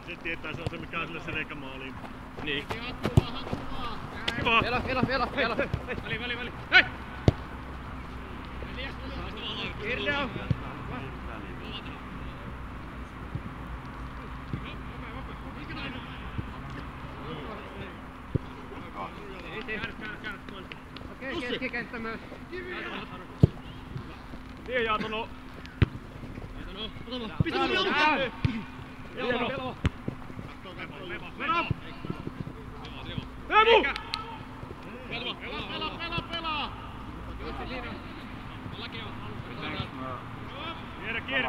Se tietää, se on se mikä on sille se reikämaaliin. Niin. Kiva! Vielä. Väli. Hei! Kirjaa! Okei, keskikenttä myös. Tie Jaatono! Pistä Jaatono! Jaatono! Meno! Teemu! Pelaa! Kierrä!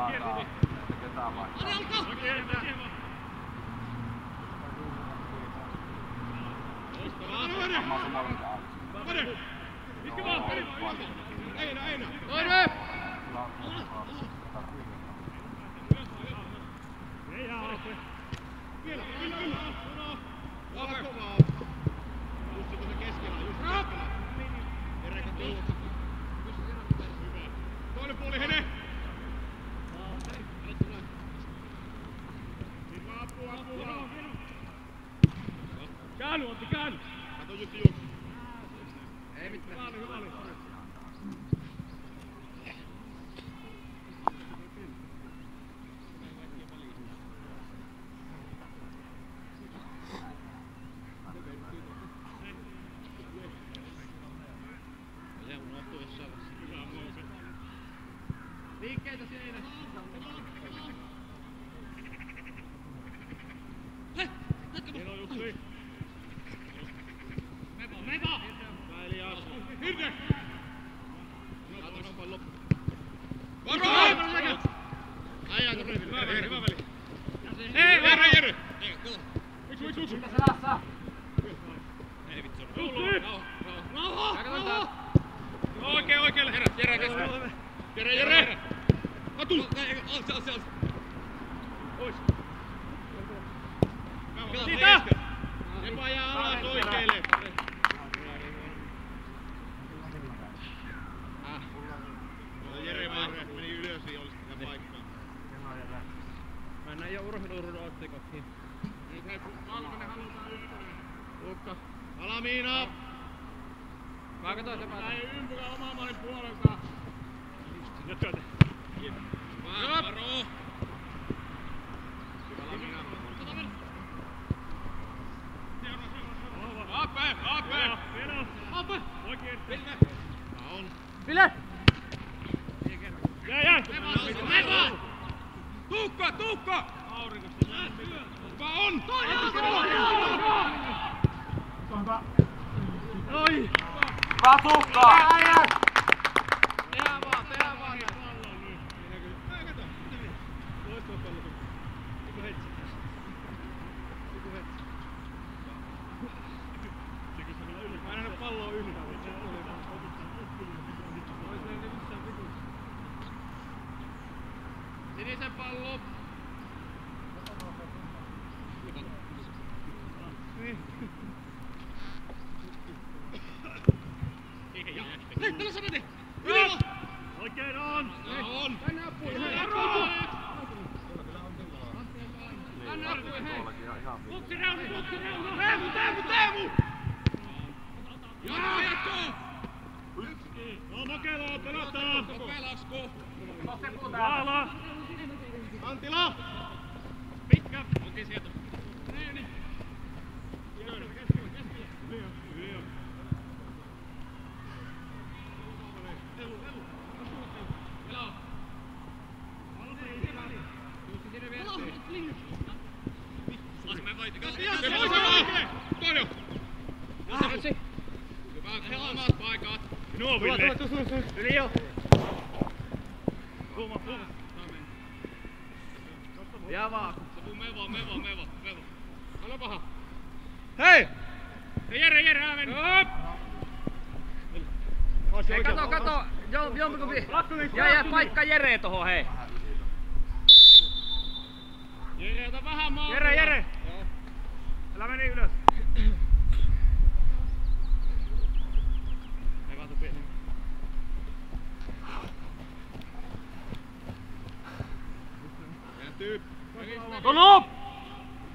Toinen puoli Hene! Apua! Käänny Antti, käänny! Kato Jussi. Ei mitään. Hyvä oli. Liikkeitä siinä. Hieno Jussi. Mepa! Väili asku. Hirne! Varo! Aijaa kun hyvä veli. Hei, Jere! Yksi. Mitä se lassa? Ei vittu. Rauha! Oikealle. Jere keskellä. Jere! Atu! Siellä. Ois. Siitä! Jepa jää alas oikeelle. Jere vaan meni ylös, niin olisi sitä paikkaa. Mennään jo urheiluruudun otsikoihin. Nyt hei, Valkonen halutaan ykkönen. Lukka. Alamiina! Mä katsoin se päätä. Ei ympyrä oman maalin puolelta. Nyt syötä. Varo! Ape! Oikein. On. Ville! Jää! Mepa! Tuukka! Aurinkosta lähtee. Kuka on? Oi! Vatukka! Tehdään vaan. Mä en nähnyt palloa yhtään. Sinisen pallo. Hei, tällä sanate! Ylä! Oikein on! On! Tänne apuun! Tänne apuun, hei! Puksi Rauno! Teemu! Jatko! No Makelaa, pelataan! Pelasku! Vaala! Antila! Pitkä! Okei, sieltä. Reeni! Hyvä, omat paikat. Nuo Ville! Yli jo! Tuuma! Ja vaan! Meva. Anna paha. Hei! Jere, äämen. Hei, kato! Jompikumpi! Jää paikka Jere tohon, hei! Jere, ota vähän maata. Jere! Älä meni ylös! Ei vaan tupi. Kääntyy. Tolo!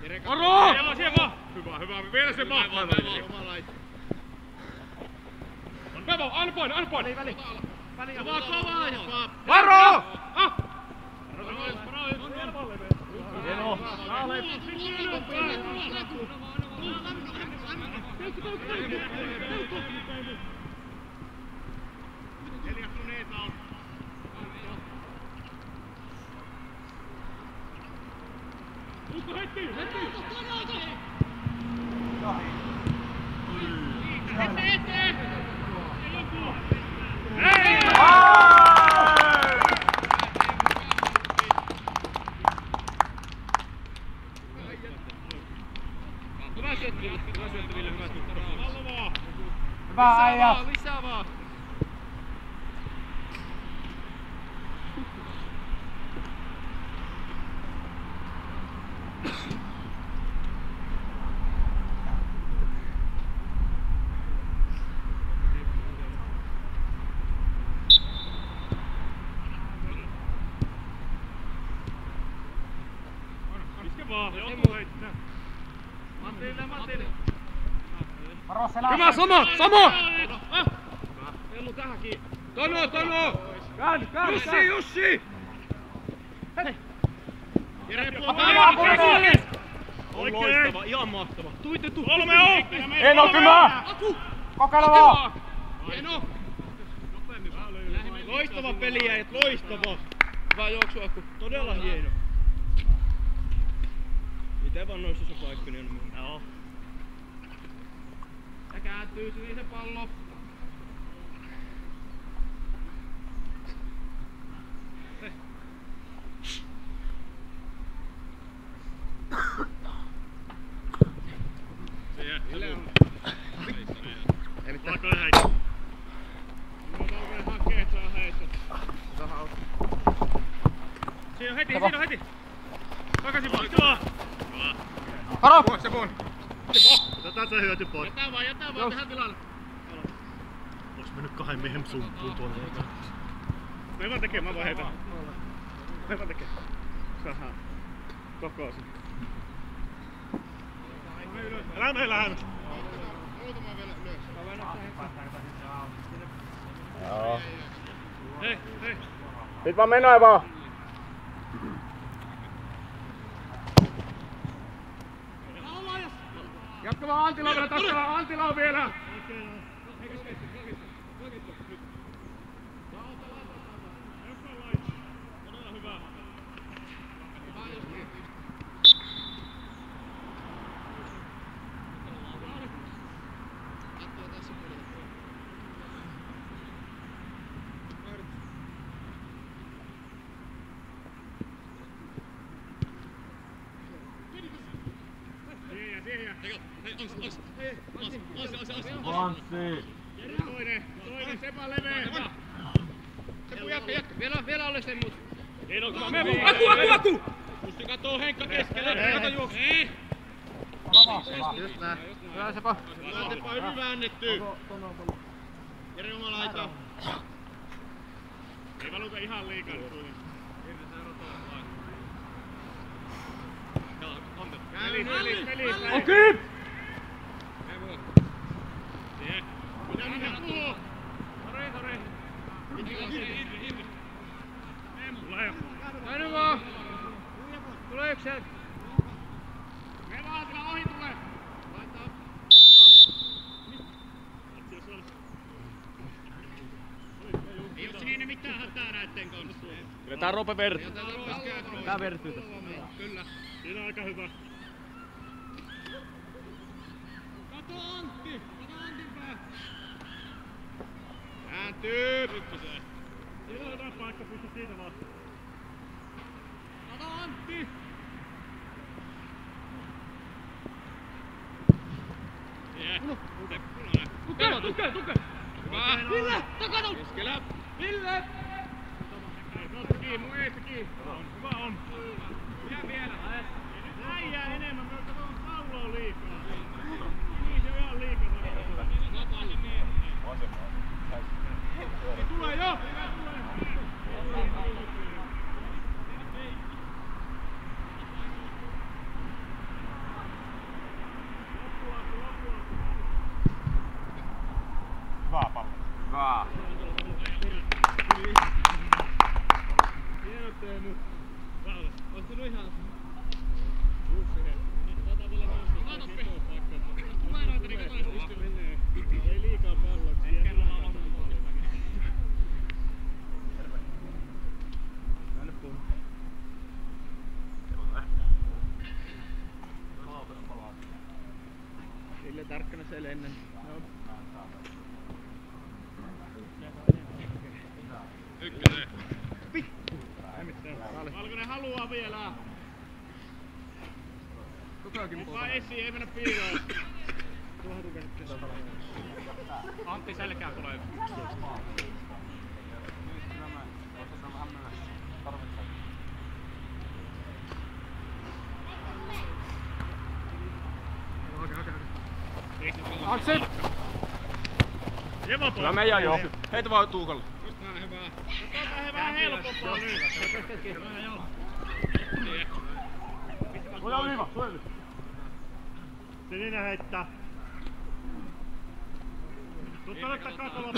Oro! Siellä vaan. Hyvä. Vielä se vaan. Oma laita. Pevo, anna poin. Väli. Kovaa ja vaan. Varo! Hieno. Hyvä äijä. Lisää vaan. Iske vaan. Matti. Varo selässä. Hyvä, Samo! Ellu tähänkin. Tono! Käänny. Jussi! Jere On loistava, ihan mahtava. Tuitettu. 3 on! Hieno kymä. Kokeile vaan. Hieno. Loistava peli jäi, loistava. Hyvä juoksu, Akku. Todella hieno. Miten vaan noissa paikkoja on mennyt? Joo. Ja kääntyy sinisen pallo. Ei mitään. Siinä on heti. Takaisin vaan. Varo. Se poon. Otetaan se hyöty pois. Jätä vaan tähän tilalle. Ois mennyt 2 miehen sumppuun tuolla. Me vaan tekee, mä vaan heitän. Saadaan koko sen. Lähemmä. Muutama vielä ylös. Joo. Hei. Sit vaan menoin vaan. Jatka vaan Antila on vielä. Vanssi. Toinen, Sepa leveä. Sepu jatka. Vielä ole sen muut. Aku! Musti katoo Henkka keskelle. Kato juoksu. Just näin. Hyvä Sepa. Sepa hyvin väännetty. Jere oma laita. Ei valuta ihan liikaa. Peli. Okei. Minä puhuu. Sore. Näin vaan. Tule yksi selkä. Me vaan sillä ohi tulee. Laita. Ei oo siinä mitään hätää näitten kanssa. Pidetään Roope verty. Tää vertyy tässä. Kyllä. Siinä on aika hyvä. Kato Antin pää. Kääntyy. Siinä on jotain paikka, pysty siitä vaan. Kato Antti. Tuke! Hyvä. Ville, takana. Keskellä. Ville! Mun eestä kiinni. Hyvä on. Vielä. Äijää enemmän, me katsotaan palloa liikaa. Niin se on ihan liikaa. Tulee jo! tarkkana se lennä. No. Ykkönen. Vittu! Ei mitään. Valkoinen haluaa vielä. Kukakin Vaan esiin, ei mennä piiloon. Tuohon tukeen. Antti selkää tulee. Aksel! Kyllä meidän jo. Heitä vaan Tuukalle. Hyvä. Otetaanpa vähän helpompaa nyt. Ole hyvä, suojelu. Sininen heittää. Tuttu ottaa katolla.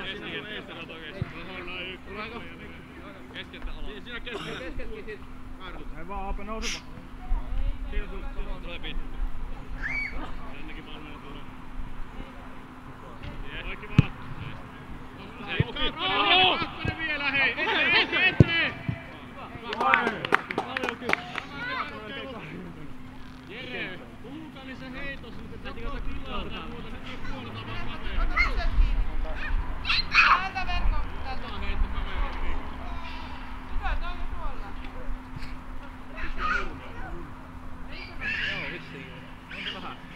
Keskeltä alas. Siinä keskellä. Keskeltäkin sit. Ei vaan Aape nousi vaan. Siinä sun Tulee pitkä. Ennenkin valmiina tulee. Kaikki vaan. Kakkonen vielä hei! Eteen! Jere, puhutaan niissä heitossa, niin se täytyy ottaa kilautaa muuta. Nyt ei puoleta vaan kaveria. Täältä verkko. Täältä. Tämä heitto kaveria. Hyvä, toi on tuolla. Joo, vissiin. On se vähän.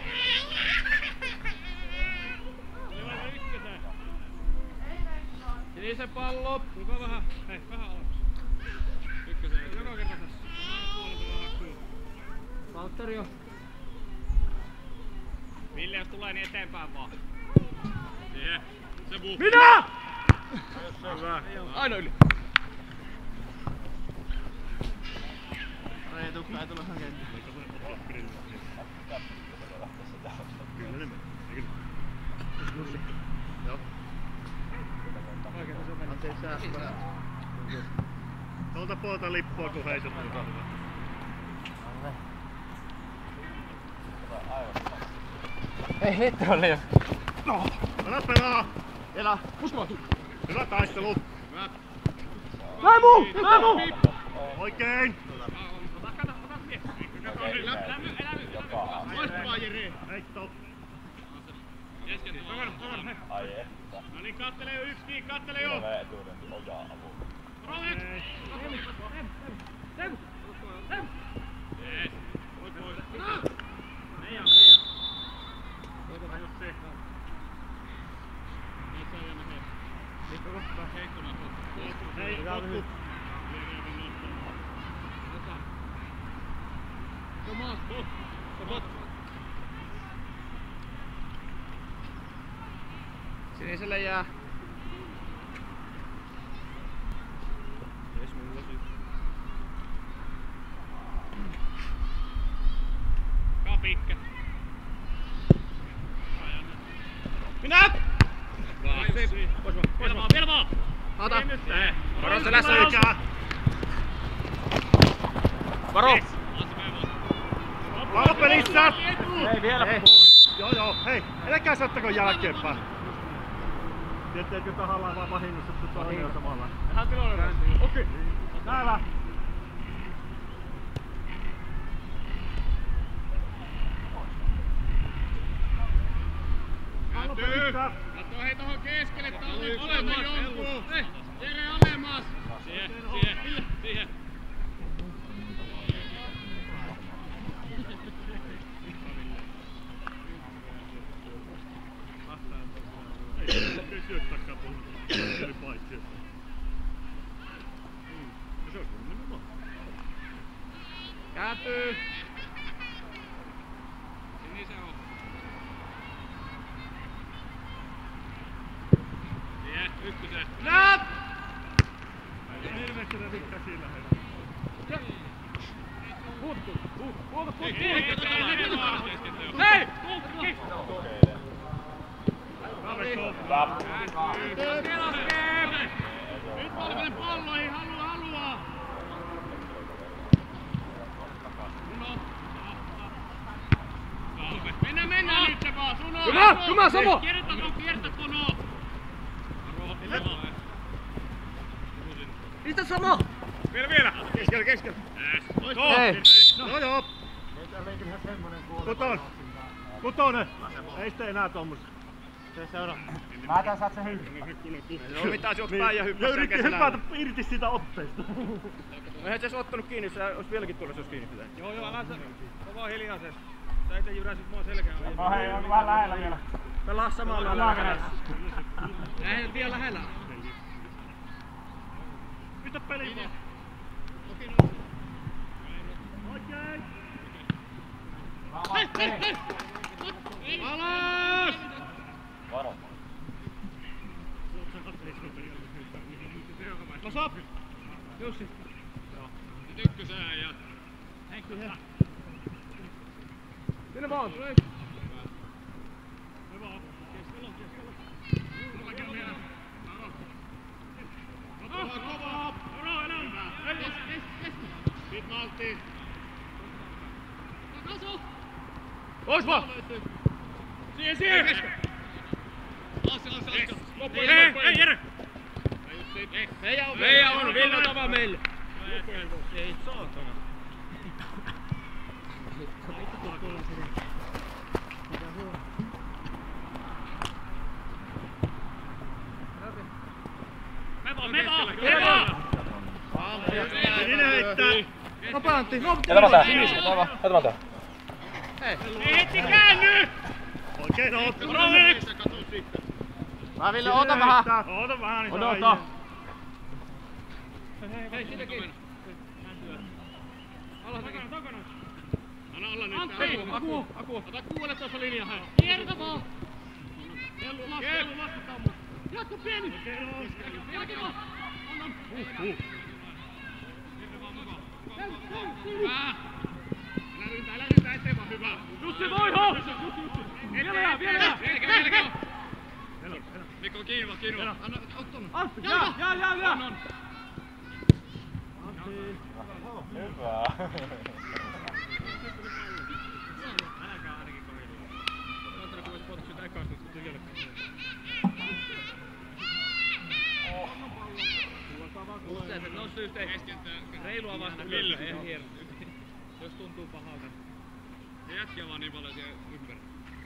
Levä ykkösen. Sinisen pallo. Tulkaa vähän. Hei, vähän alas. Ykkösen. Joka kerta tässä. Puolelta vähän hakkuun. Valtteri jo. Ville, jos tulee, niin eteenpäin vaan. Siihen. Se buu. Minä! Hyvä. Aina yli. Ei tukkaa, ei tulla hakemaan. Kyllä ne menee. Joo. Oikein se meni. Antti säästää. Tuolta puolta lippua, kun heität. Ei hitto on liian. No! Anna pelaa! Elä. Usko. Hyvä taistelu! Hyvä. Lämu! Oikein! Loistavaa Jere. Heitto! Keskeltä alas. No niin, kattele jo yksi kiinni, kattele jo! Rohek! Jees. Pois pois. Meija! Jussi! Näissä on jäänyt hei. Mikko kohtaa. Heikkona. Hei, potku! Se on maas. Bot. Siniselle jää. Jes, mulla on Kapikka! Minä! Vielä vaan! Ota! Ei. Varo se lässä! Selkää! Varo! Pallo pelissä! Ei vielä. Joo, hei! Älkää sottako jälkeenpäin! Tietteekö tahallaan vaan vahingossa, että toinen on samalla? Ihan tiloille. Okei. Täällä! Pallo pelissä! Katso hei tohon keskelle. Alemmas jonkun. Jere alemmas. Siihen. Ei syö takapuolella. Eli paitsi. Se on nimenomaan. Kääntyy. Sinisen on. Ykkösen. Näet! Hirveästi ne vikkaa sillä Puuttu. Hei! Nyt Valkoinen pallo, ei halua! Mennään nyt se vaan, Suno! Kyllä, Samo! Kiertä Kono! Mistä Samo? Vielä! Keskellä! Hei! Joo! Koton! Kutonen! Ei sitten enää tommosia. Mä tän saat sen hyppää. No mitään, se juoks päin ja hyppäs Ja sen yritti kesänä. hypätä irti siitä otteesta. Eihän se edes ottanut kiinni, se olisi vieläkin tullut, jos kiinni pitää. Joo, älä sä. On vaan hiljaisesti. Sä itse jyräsit mua selkään. No hei, on vähän lähellä vielä. Pelaa samalla Ollaan lähellä. Ei vielä lähellä. Pistä peli vaan. Oikein! Alas! Varo. No sop! Jussi. Ykkösään ja... Sinne vaan! Kovaa! Sit malttiin. Ois vaan! Siihen! Hei Jere! Meidän on Ville tava meille! Ei saatana. Me vaan! Sinne heittää! Nopea Antti! Jätä tää! Jätä tää! Ei hetti käänny! Oikein oot! Mä Ville, oota vähän! Oota vähän niin Odota! Hei, sitäkin. Takana. Anna olla nyt. Antti! Aku! Ota 16 linjaa. Kiertä vaan. Kellu lasketaan mut. Jatko pieni. Jatko vaan. Anna. Hyvä. Älä yritä eteen vaan hyvä. Jussi voiho! Vielä. Mikko kiinni vaan. Anna, ottanut. Antti! Jää! Hyvä. Se noussut yhteen reilua vasta ylös, ei hieno. Jos tuntuu pahalta. Se jätkiä vaan niin paljon siellä ympärillä.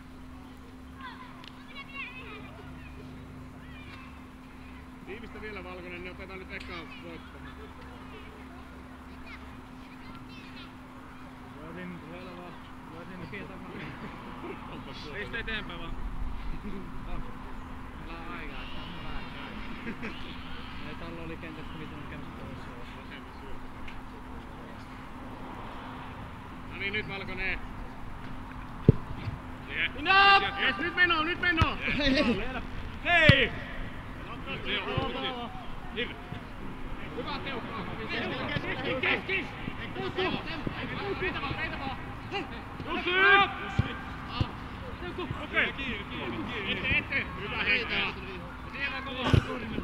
Tiivistä vielä Valkonen, niin otetaan nyt ekaan voittoon. Pistä eteenpäin vaan. Ollaan aikaa. Ei täällä oli kentästä mitään käydä pois. No niin, nyt Valkonen. Minä! Yes, nyt meno! Hei! Hyvä teukkaa. Keskis! Reitä vaan! Okei. Ette. Hyvä heittää. Siihen vaan kovaa.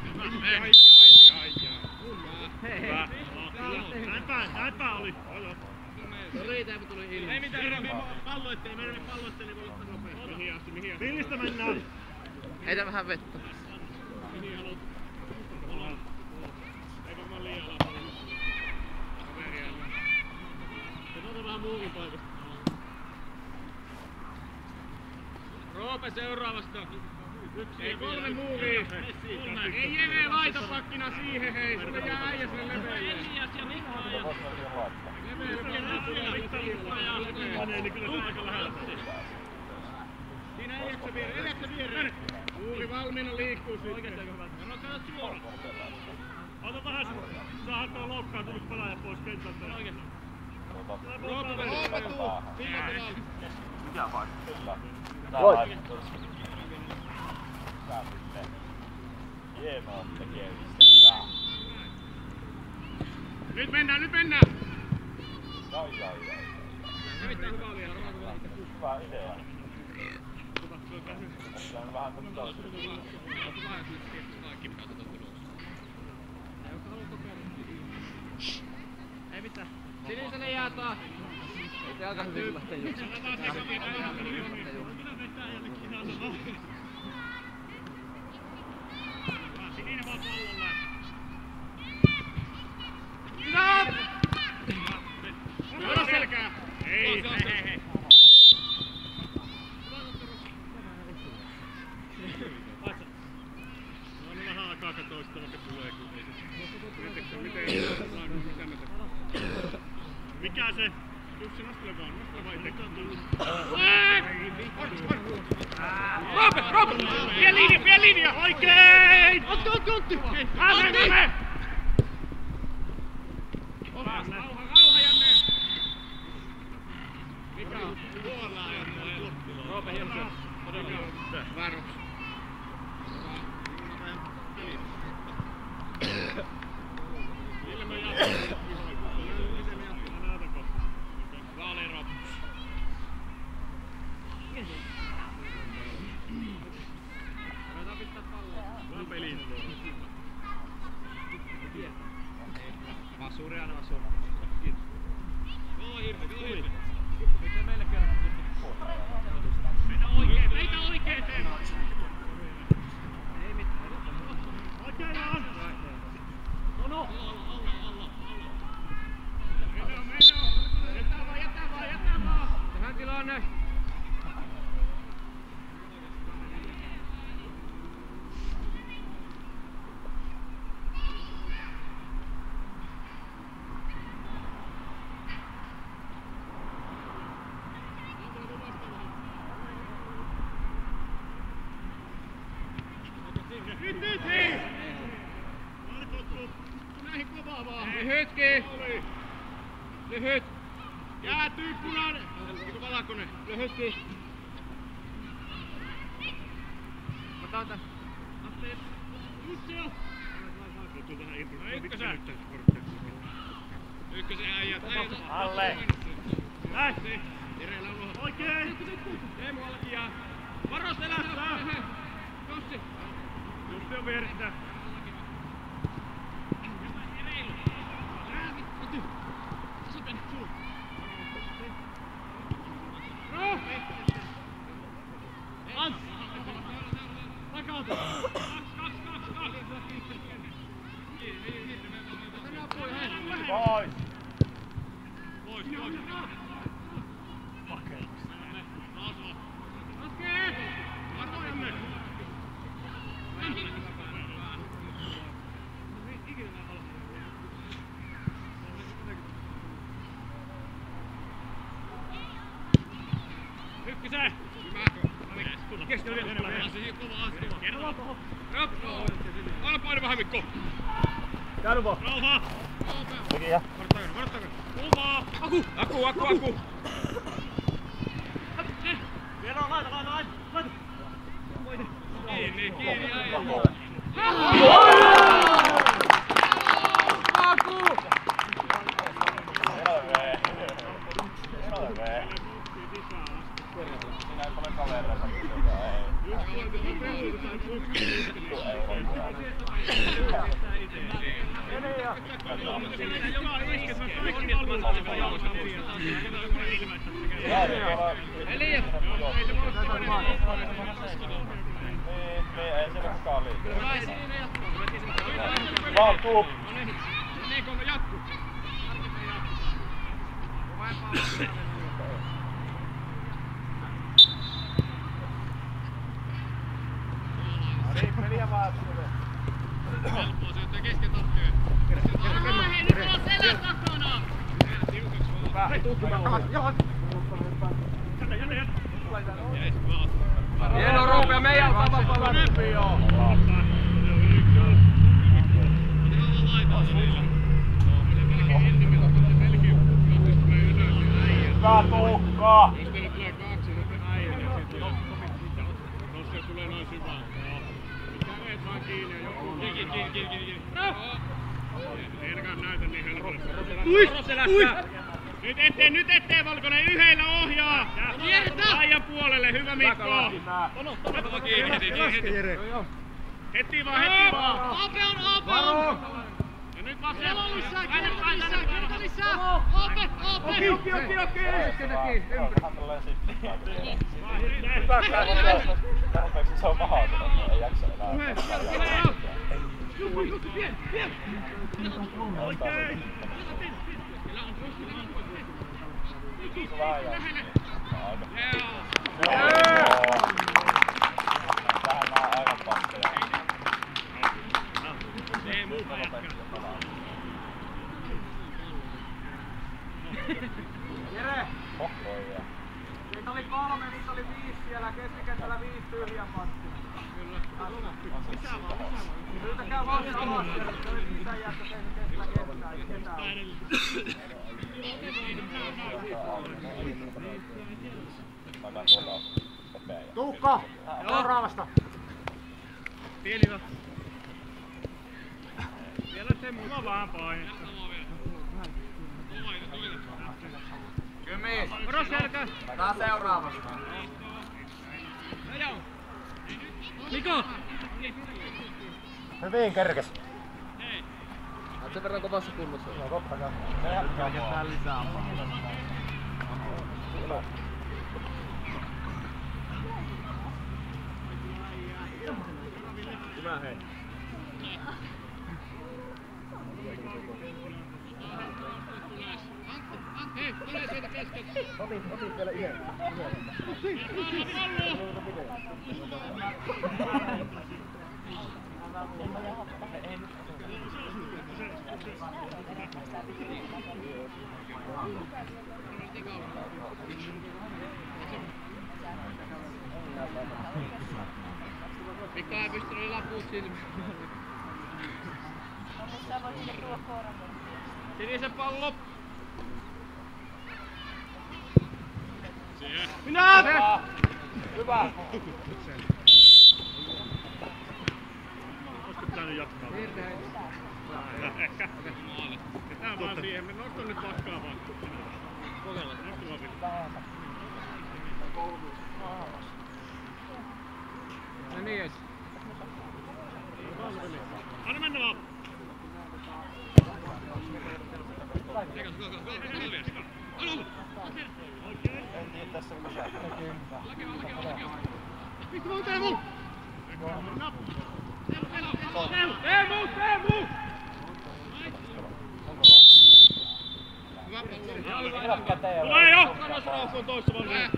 Näinpä oli. Riitä, kun tuli ilmi. Ei mitään, pallo ettei. Me menemme pallo ettei, niin voi ottaa nopeasti. Mihin asti? Pillistä mennään. Heitä vähän vettä. Mihin haluat? Ei varmaan liian alapallo. Kaveria. Se on vähän muukin paikasta. Roope seuraavasta. Ei 3 muuvia. Ei Jene laita pakkina siihen, hei. Sulle jää äijä sinne leveille. Elias ja Mikko ja... Siinä edessä viereen. Muuri valmiina liikkuu sitten. No katsot suoraan. Ota vähän, saadaan tuo loukkaantunut pelaaja pois kentältä. Roope tuu. Mikä paikka? Kyllä. Voit. Tää sitten. Hienoa tekemistä. Nyt mennään! Jai. Erittäin hyvä oli. Hyvä idea. Ottaa vähän tuosta. Ei mitään. Siniselle jää taas. Ei se alkaa hyvin lähteä juoksemaan. Sininen vaan pallolla. Ota selkää! Hei! Roope! Vie linja! Oikein! Otti! Mene! Rauha Janne! Mikä on? Tuolla Janne. Roope hieno. Todella. Varoks. Millä me jatkamme? Valero. Voidaan pistää palloa. Vaan peliin. Vasuri aina vasuri. Kiitos. Kova hirve. Miten meille kerrottu? Meitä oikein Teemu! Ei mitään. Oikein on! No! Jätä vaan! Tähän tilanne! Nyt hei! Näihin kovaa vaan! Lyhytkin! Lyhyt! Jäätyy punainen! Eiku valkonen! Lyhytkin! Otan tän! Asteet! Just se on! Ykkösen äijät! Alle! Näin! Vireillä ulos! Oikein! Teemu alkia! Varo selässä! Tossi! Justi on vieressä! Pois! Ykkösen! Keskellä vielä. Anna paino vähän Mikko! Jarvo! Rauhaa! Tekijä! Varoittakaa! Kuvaa! Aku! Vielä on laita! Kiinni aina! Minä en ole kavereita, Elias! Ei siellä kukaan liikaa. Vaan tuu! Niin kun jatkuu. Peliä vaan. Helppoa se, että kesken takkeen. Hei, nyt on selän takana! Hei, jalat! Jätä! Hieno Roope, meidän vapaa läpi joo! Hyvä Tuukka! Jos teille tulee kaksi, niin äijät ja sit jos se tulee noin syvään. Mitkä veet vaan kiinni ja joku... Kiinni. Ei ainakaan näytä niin helpolle. Nyt eteen Valkonen, yhdellä ohjaa! Laajan puolelle, hyvä Mikko! Heti vaan! Ope on! Ja nyt vasella! Kirjoita lisää! Ope! Hän tulee sitten. Tarpeeksi se on mahdoton, ei jaksa enää. Oikein! Tähän nää on aivan passeja. Ei muuta jatkaa. Jere! oli 3, niitä oli 5 siellä, keskikentällä 5 tyhjän passia. Kyllä. Yritäkää vaan alas, että oli sisään jättä keskellä kestää, ei ketään. Tuukka! Seuraavasta! Pieni hyvä. Vielä se mulla vaan painetta. Kymis! Varo selkä! Tää seuraavasta! Niko! Hyvin kerkes. Oot sen verran kovassa kunnossa. No totta kai. Se jatkaa Ketään lisää Hyvä hei. Hei, tulee sieltä keskeltä. Otit vielä yhden. Mikka ei pystynyt laput silmiin. Sä voit sinne tulla koiran. Sinisen pallo. Minä! Hyvä! Olisiko pitänyt jatkaa? Ehkä. Ketään vaan siihen. Me nostan nyt paskaa vaan. Kokeillaan. Nostu vaan vielä. No niin, ees. Anna mennä vaan. En tiedä tässä on mikä. Vittu vaan Teemu! Teemu! Hyvä käteen. Tulee jo! Kannasrauhku on toissa valmiina.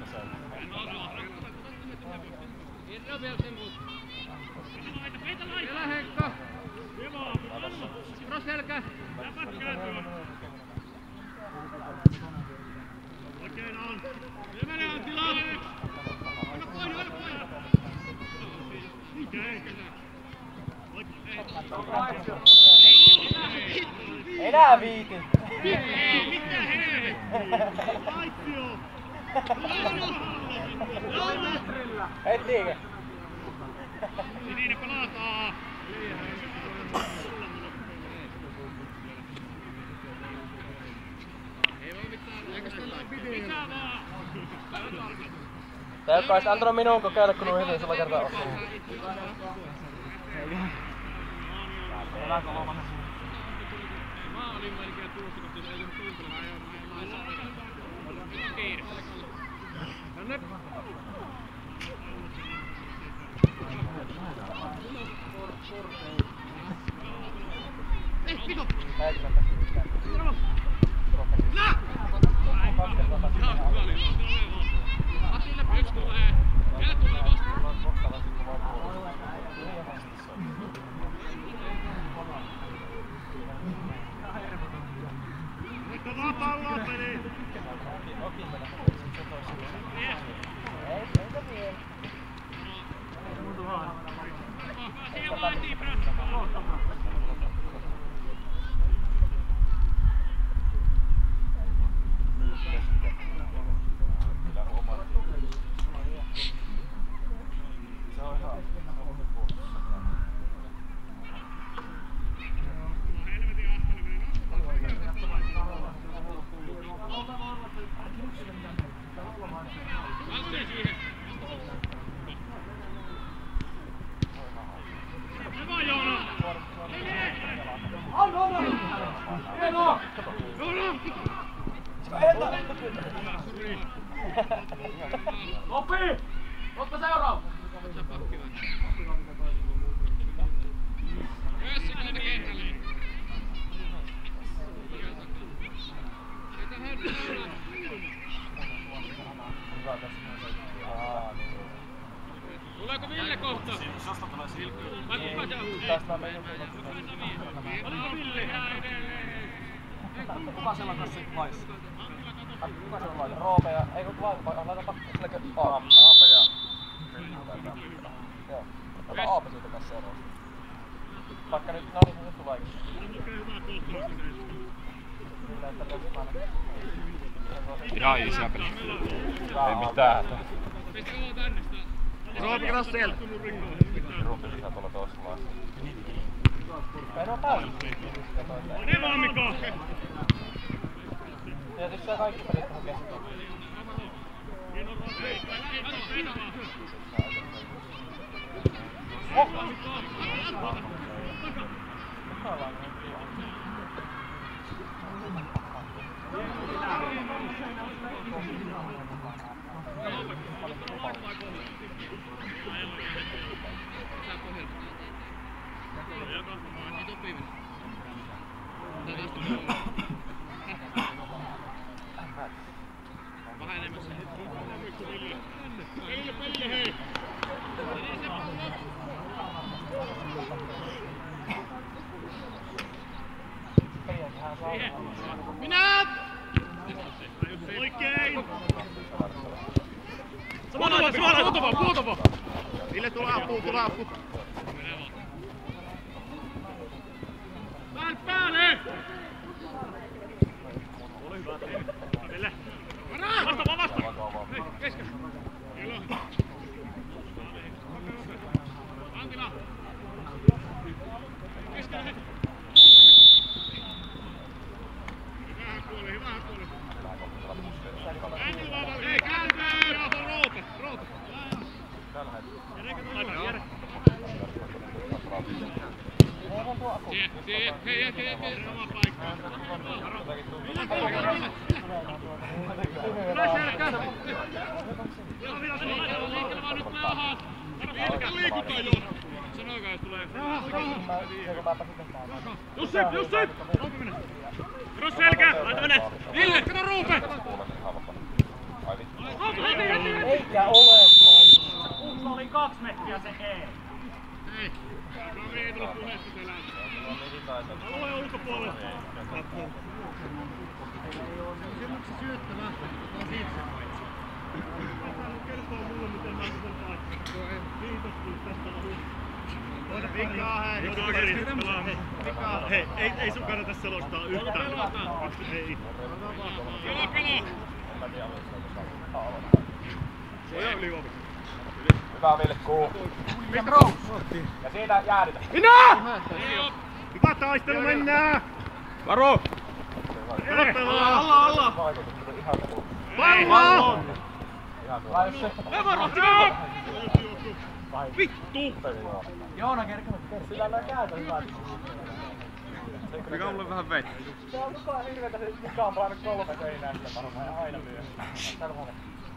Vielä Henkka! Varo selkä! Oikein on. Hyvänä on tilaa! Enää viitin. Mitä hei? Paitsio! Hettiinkö? Sininen pelataan! Tää joka ois antanut minun kokeilla, kun on hyvin sulla kertaa osuu. Mä olin melkein tulossa, kun ei tullut kuuntelemaan. Kiire. Tänne! Pito! Atille yksi tulee. Vielä tulee vastaan. Mutta vaan palloa peli! Siellä vaatii Lopi! Otta seuraava! Kössinen kehrälle. Etä hörnä seuraa. Tuleeko Ville kohta? Josta tulee silkki. Vai kuka se huutaa? Tästä on meidän Oliko Ville? Kuka siellä kanssa vaissa? Kuka se on laita? Roope ja... Ei kun laita pakko. Silläkö Aape ja... Joo. Ota Aape siitä kanssa eroon. Vaikka nyt... No niin, se nyt tulee. Ihan isä peli. Ei mitään. Roope, kato sieltä. Roope lisää tuolla toisella lailla. Ei ne oo päässyt. Ne vaan Mika! Tietysti se kaikki pelit tähän kesken. Minä! Oikein! Puutava! Ville tulee apuun, Päälle! Ole hyvä, Ville. Vasta! Hei, kesken! Antila! Keskellä, hei! Hyvähän puoli! Hei, kääntyy! Roope! Jere! Hei, sama paikka! Liikellä vaan nyt laahaat! Liikutaan jo! Sanoikaa, jos tulee. Jussi! Cross selkä! Laita mene! Ville, kato Roope! Eikä ole! Ukko oli 2 metriä se ei. Hei! Kaveri ei tullut puheesta selään. Alue ulkopuolelle. Semmoksi syöttävä. Taas itse paitsi. Kertoo mulle miten mä sen paikka. Kiitos kun tästä on. Vikaa hei. Vikaa hei. Ei sun kannata selostaa yhtään. Ei. Kelo! Se on yli ovi. Hyvä Ville, kuu. Mikro! Ja siinä jäädytä. Hyvä taistelu mennään! Varo! Alla! Pallo! Vittu! Joona kerkannut kerran. Sillä on käytä hyvät. Mikä mulle vähän veti? Se on koko ajan hirveetä, mikä on painut 3 seinää sillä varmaan ja aina myö. Täällä huone.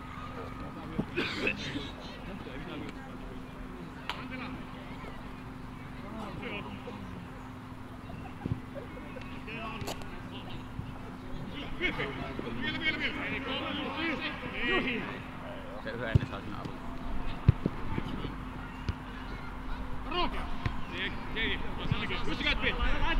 Se yhä ennen saa sinä alussa. Pystykää pian!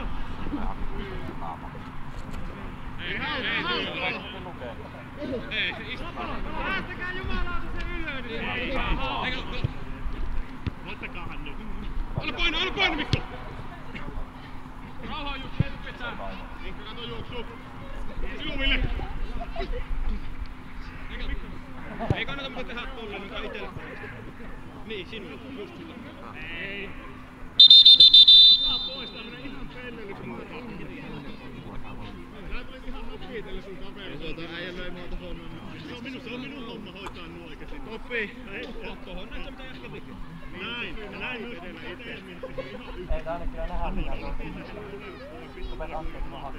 Ei, istu. Päästäkää jumalauta sen ylöön! Laittakaa hän nyt. Anna paino Mikko! Rauhaa Jussi, ei tuu petsään! Minkka kato juoksuu! Sinun Ville! Ei kannata mitä tehdä tolleen, joka itellä. Niin, sinulla. Just sillä. Ei. Ota pois, tämmönen ihan pellely kun muuta. Tää tuli ihan nokkiitelle sun kaveri. Tuota äijä löi muuta hommaa. Se on minun homma hoitaa nuo oikeesti. Koppi! Tohon näet sä mitä jätkä tekee. Näin myös eteen. Ei tää aina kyllä nähdä mitä se on. Rupes askeet mahaan.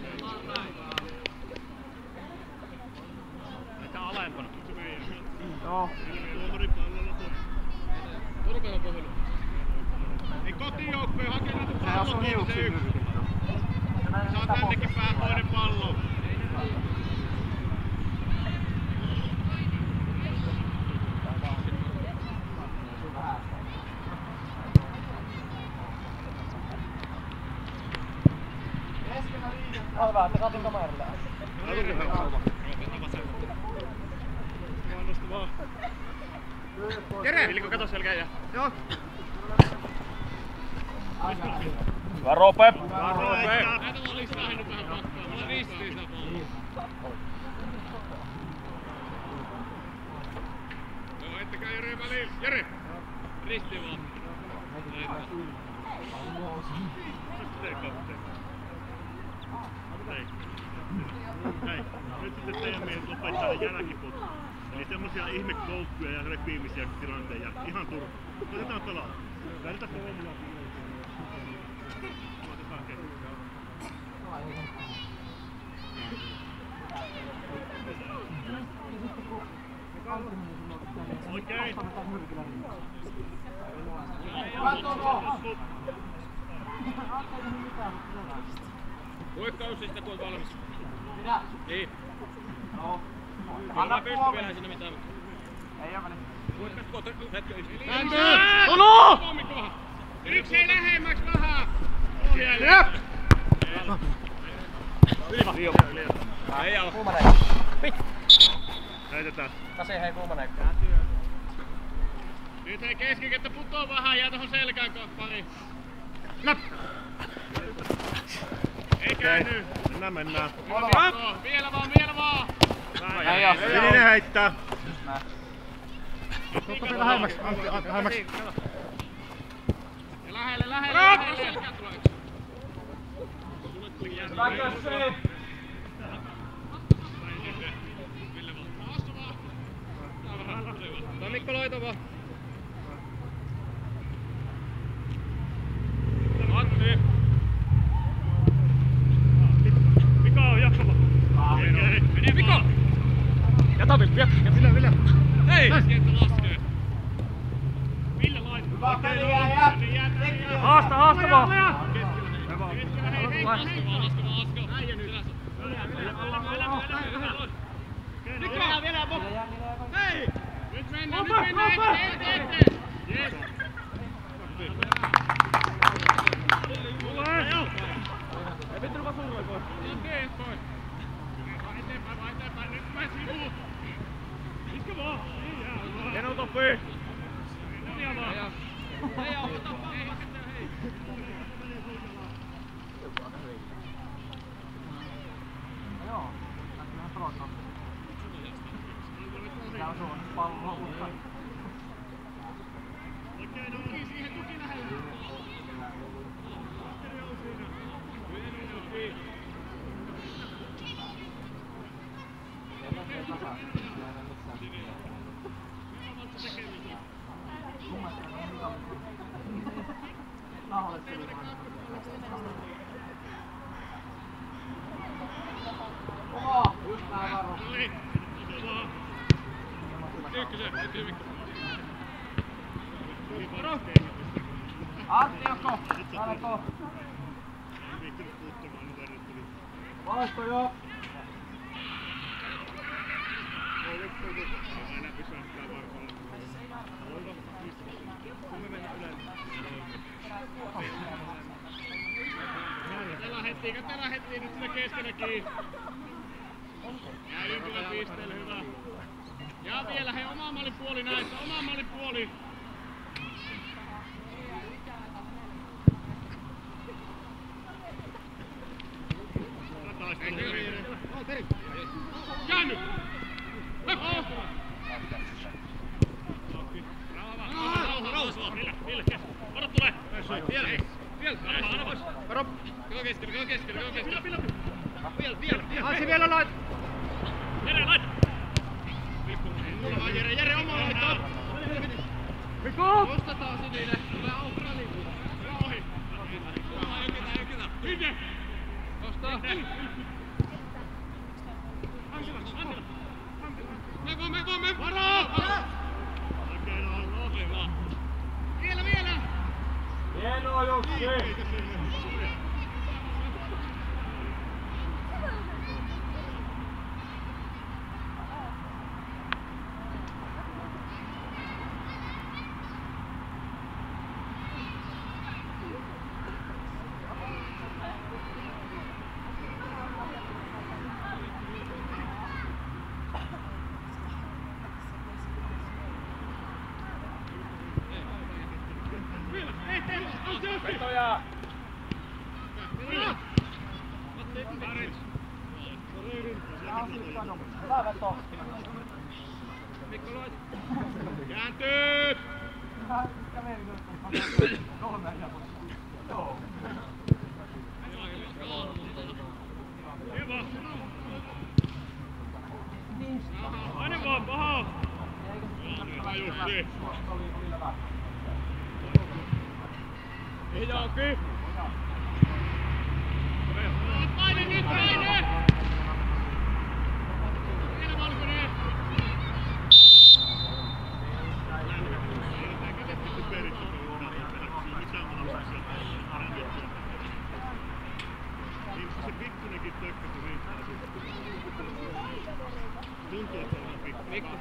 Tää alempana. Joo. Tuomarin pallolla toi. Turpeen on pohjalla. Ei kotijoukkoja hakee näitä palloa. Saa tännekin päin toinen pallo. Hyvä, että saatiin kamerille. Jere! Vilko, kato selkeä ja... Joo. Varo Pep! Varo Pep! Näitä mä olis lähennyt vähän pakkaa. Mä olen ristiin sitä palloa. Joo, ettekä Jere väliin. Jere! Ristiin vaan. Hei, nyt sitten teidän miehet lopettaa ne jälkiput. Eli semmosia ihmekoukkuja ja repiimisiä tilanteja. Ihan turha. Otetaan pelaa. Välitä tuomia. Otetaan ketään. Oikein. Voikkaus sitä kun oot valmis. Minä? Niin. No. Anna pysty vielä sinne mitään. Ei oo väliä. Voikkaus kun oot hetken istuu. Olo! Yrikseen lähemmäks vähän! Jep! Ei ala. Kuumanen. Heitetään. Kasi hei kuumanen. Nyt hei keskikenttä putoo vähän, jää tohon selkään pari. Näp! Ei käänny. Mennään. Vielä vaan! Sininen heittää. Tuotta lähemmäksi. Lähemmäksi. Ja lähelle. Selkään tulee yksi. Kaikki se! Tää on Mikko Loitova. Matti! Mika on jaksava. Mene Miko! Jätä Ville. Ville. Hei! Kenttä laskee. Ville laittaa. Hyvä peli jää! Haasta vaan. Laskeva. Äijä nyt. Miko! Vielä Bob! Hei! Nyt mennään eteen! Yes! Ei vittu vaan survoi pois. Okei, pois. Eteenpäin. Nyt mä sivuun. Iske vaan. Hieno Toppi. Hei, ota pallo. Hei. Joo. Tässä on pelottaa. Tää on sun pallo lopulta. Tuki lähellä. Oho! Just nää varo. Antti Jokko! Saadako? Vaisto jo! Telähettiin nyt sinne keskellä kiinni. Ja ympärä pisteelle, hyvä. Ja vielä hei, oma mallin puoli näistä, oma mallin puoli. Käänny! Rauha vaan. Ville, odot tulee. Vielä. Anna pois. Varo. Koko keskellä. Vielä. Hansi vielä lait. Jere, laita. Jere, oma laittaa. Mikko! Nostetaan sininen. Tulee Australiin. Hyvä ohi. Jokita. Minne? Nostaa. Antila. Me. Varo! Vielä. Hienoa Jussi! Vetoja! Hyvä veto. Kääntyy! Hyvä! Aina vaan paha! Hyvä Jussi! Ei auki! Paine nyt, paine! Vielä Valkonen! Se pikkunenkin tökkäsi riittää. Tuntuu, että se on pikku.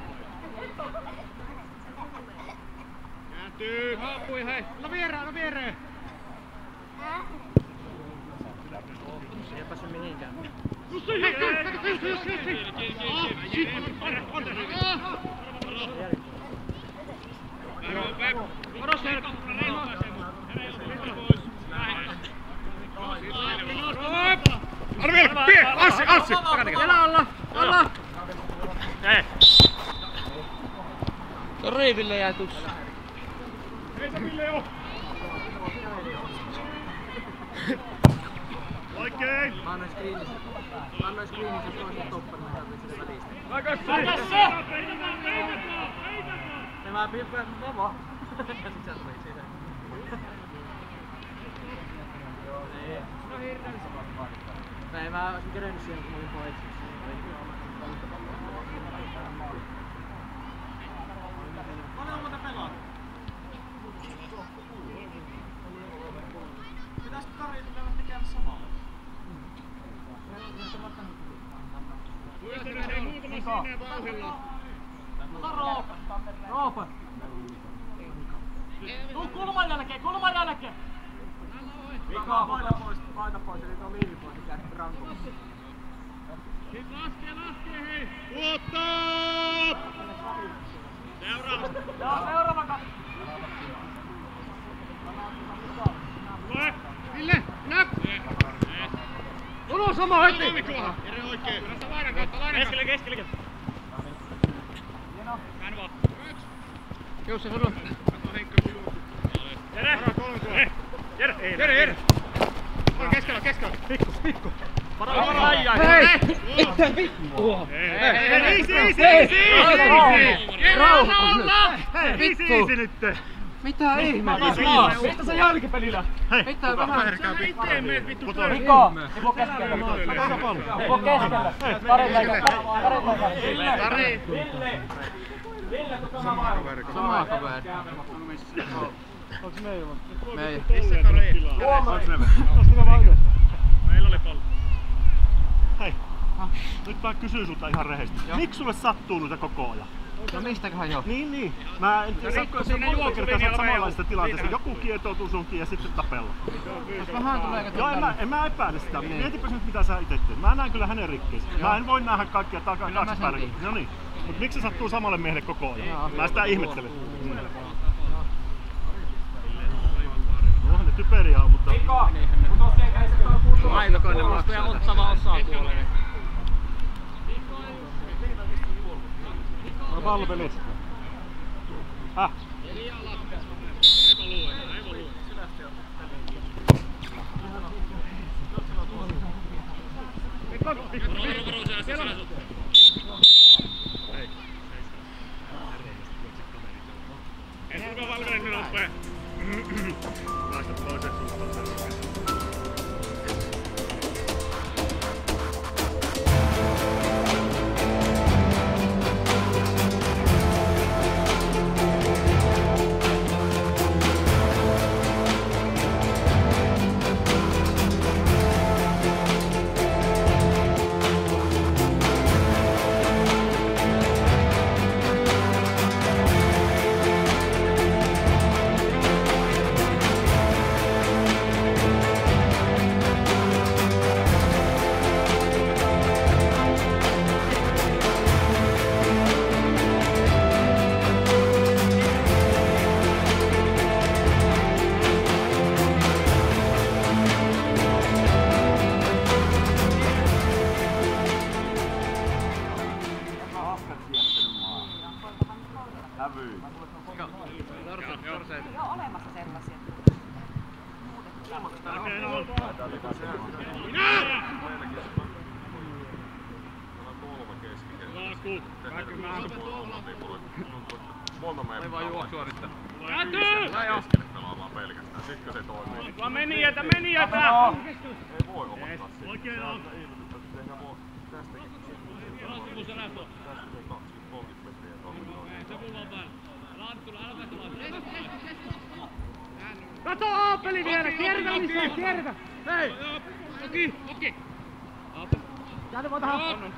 Kääntyy! Haapui hei! No viereen! Ei päässyt mihinkään. Jussi! Odos Herkka! Anna vielä! Pie! Anssi! Jala alla! Ei! Riiville jäi tussa. Ei se Ville oo! Oikein! Mä annoin screenissä toisen topparin, mä käytin sitä välistä. Takassa! Ja mä pippään Nemo. Ja sit sä tuli siitä. No hirveän. Mä olisin kerennyt siihen, kun mä olin pois. Paljon muuta pelaat? Pitäisikö Kari mennä tekemään samaa? Muista nyt ei muutama sinne vauhdilla. Roope! Tuu kulman jälkeen! Vika, paina pois, eli tuo liivi pois, mikä ranko. Sit laskee hei! Tuottaa! Seuraava katso! Tule! Ville! Näp! Ulos sama heti! Jere oikein! Rasta laidan kautta! Keskelle! Kään vaan! Jussi, sano. Jere! Jere! On keskellä! Pikku! Ai! Hei! Mitä vittua? Rauha! Easy nytte! Mitä ihmettä? Mistä se jälkipelillä? Mitä vähän? Sä itteen meet vittu Vika! Tipu keskellä! Tipu keskellä! Kari! Ville, kuka samaa? Samaa kaveri. Onks meillä? Mei. Meillä oli pallo. Hei, nyt mä kysyn sulta ihan rehellisesti. Miksi sulle sattuu noita koko ajan? No mistäköhän jo? Niin. Mä en tiedä, Riikko, sattuu siinä monta kertaa juoksulinjalla samanlaisesta meillä- tilanteesta. Joku kietoutuu sunkin ja sitten tapella. Vähän tulee Joo, en mä epäile sitä. Mietipä nyt mitä sä itse teet. Mä näen kyllä hänen rikkeensä. Mä en voi nähdä kaikkia taaksepäin. senkin. No niin. Mut miksi se sattuu samalle miehelle koko ajan? Joo. Mä sitä ihmettelen. Onhan ne typeriä on, mutta... Ainokoinen vastuja ottava osapuolinen. On pallopelissä. Häh? Ei tulkaa Valkonen sinä nopea. Päästä toiseen suuntaan. Hävyy. Ei ole olemassa sellaisia. Monta meidän Ei vaan juo suorittaa. keskelle pelaamaan pelkästään. Sitkö se toimii? Vaan menijötä, menijötä! Ei voi opettaa sitä. Oikein on. Tehdään tästäkin. Rasmus ja Räppo. Tästäkin 20-30 metriä toimii. Se mulla on päällä. Älä katsomaan. Kato Aapeli vielä, kierrä lisää, kierrä! Hei! Okei. Jäätä vaan tähän.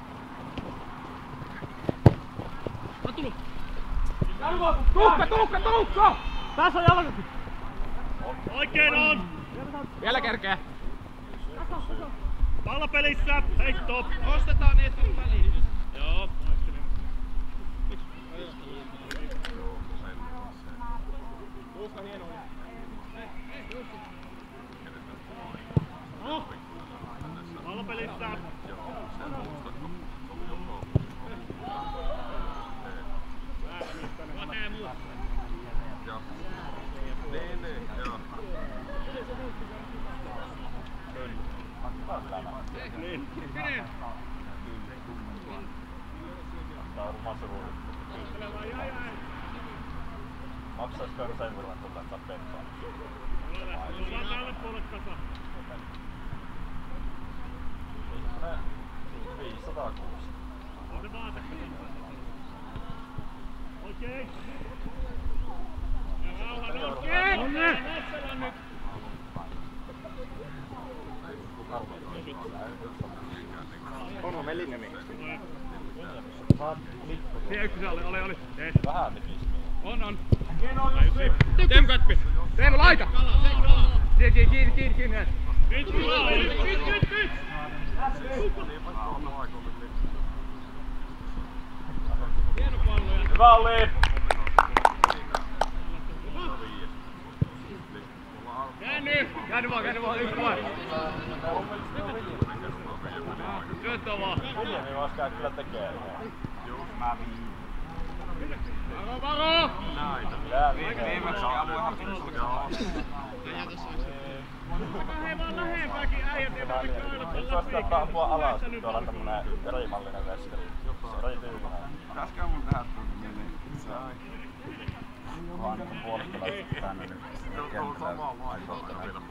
Tuukka! Tässä on jalka! Oikein on. Vielä kerkeä. Pallopelissä. Heitto. Nostetaan niin, että on väliin. Joo. Pallopelissä. Vatee muu. Niin, joo. Niin. Tää on masuruuri. Maksaisiko sen verran, kun laittaa pentaan? Tullaan tälle puolelle kasa. 506. On se vaatekasa. Oikein. Ja rauhan oikein. Notsella nyt. Onko me linjami? Siihen ykköselle, oli. Vähän nipismiä. On. Teemu-Katpi. Teemu, laita! Kiinni. Nyt. Hieno pallo. Hyvä Olli! Käänny vaan, yksi vaan. Syöttää vaan. Viljami vaskaa kyllä tekee. Mä Varo! Jää viimeksi amui ihan pitää. Hei vaan lähempääkin äijät, ei tarvitse aina Nyt vastaa ampua alas, tuolla on tämmönen erimallinen veskari. Se oli tyylinen. Pitäisikö mun tehdä tuolta menee? Vaan puolesta laittaa tänne nyt. Kentällä aikoittaa vielä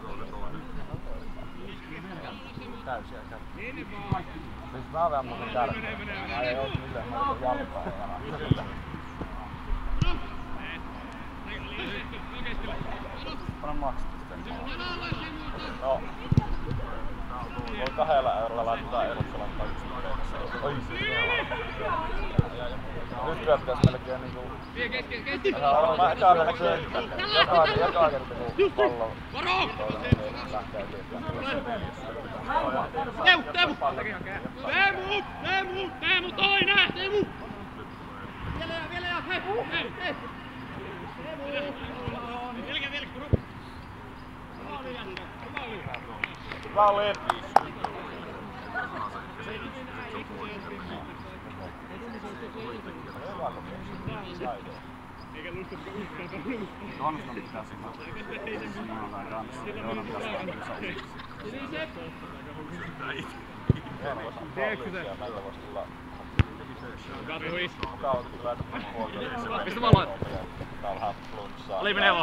täysiä käy. Siis mä vähän muuten tärkeä. Mä ei oo mitään, mä oon jalkaa ja Panna maksat sitten. No. Voi 2 eurolla laittaa Elukkalan takaisin. Oi nyt pitäis melkein niinku... Mä ekaan vielä kentälle. Joka kerta kun pallo... Lähtee liikkään. Teemu, toinen! Teemu! Vielä, hei! Vielä, Hyvä Olli! Eikä lustatko yhtään. Tuonnosta pitää sinua. Sinua jotain ranssia. Joona pitäisi kanssa uusiksi. Tiedätkö se? Meillä voisi tulla... Kuka on kyllä puolta? Mistä mä aloin? Tää on vähän flunssaa. Oli menee vaan.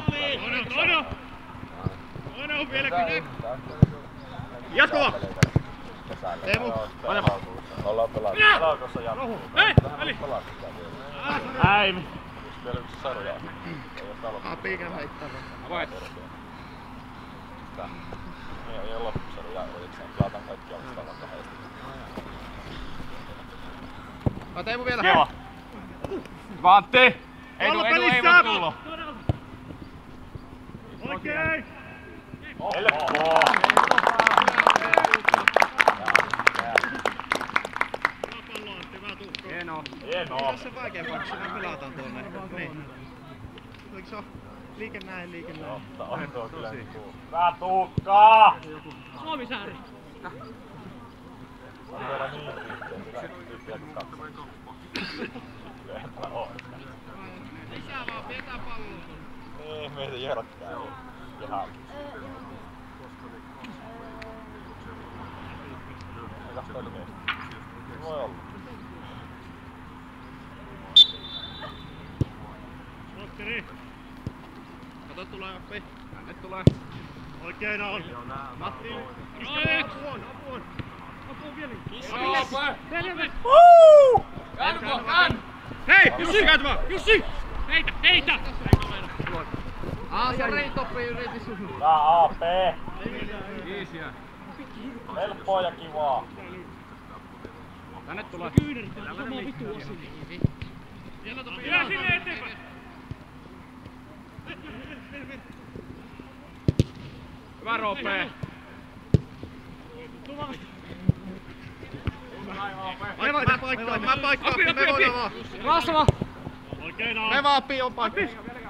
Ono vieläkin. Jasko vaan! Teemu! Ollaan pelattu. Pelaakossa jatkuu? Hei! Väli! Äimi. Vielä yksi sarja. Ei oo talo. Piikan haittaa. Avoit. Ei oo loppusarja. Pelataan kaikki alusta kahdesta. Teemu vielä. Kiva. Vantti! Ei tullo. Oikein. Helppoa! Hienoa. Hienoa! Tässä on vaikeampaaksi, kun pelataan tuonne. Niin. Eikö se oo liike näin? Totta, on tuo kyllä niinku... Hyvää Tuukkaa! Suomisääri. On vielä niin yhteen, sitä tyyppiä kuin kaksi. Eihän tää oo. Mietin jörkkää. Ihan. Mitäs toi tekee? Voi olla. Otteri. Kato tulee oppi. Tänne tulee. Oikein on. Matti. Apuun. Apuun vielä. Hei! Jussi! Jussi! Heitä! Sori, Toppi yritti sun. Tää AP. Easiä. Helppoa ja kivaa. Tänne tulee. Sama vittu osin. Jää sinne eteenpäin! Hyvä Roope! Mä paikkaan. Me voidaan vaan. Rasva! Oikein on. Me vaan pion paikka.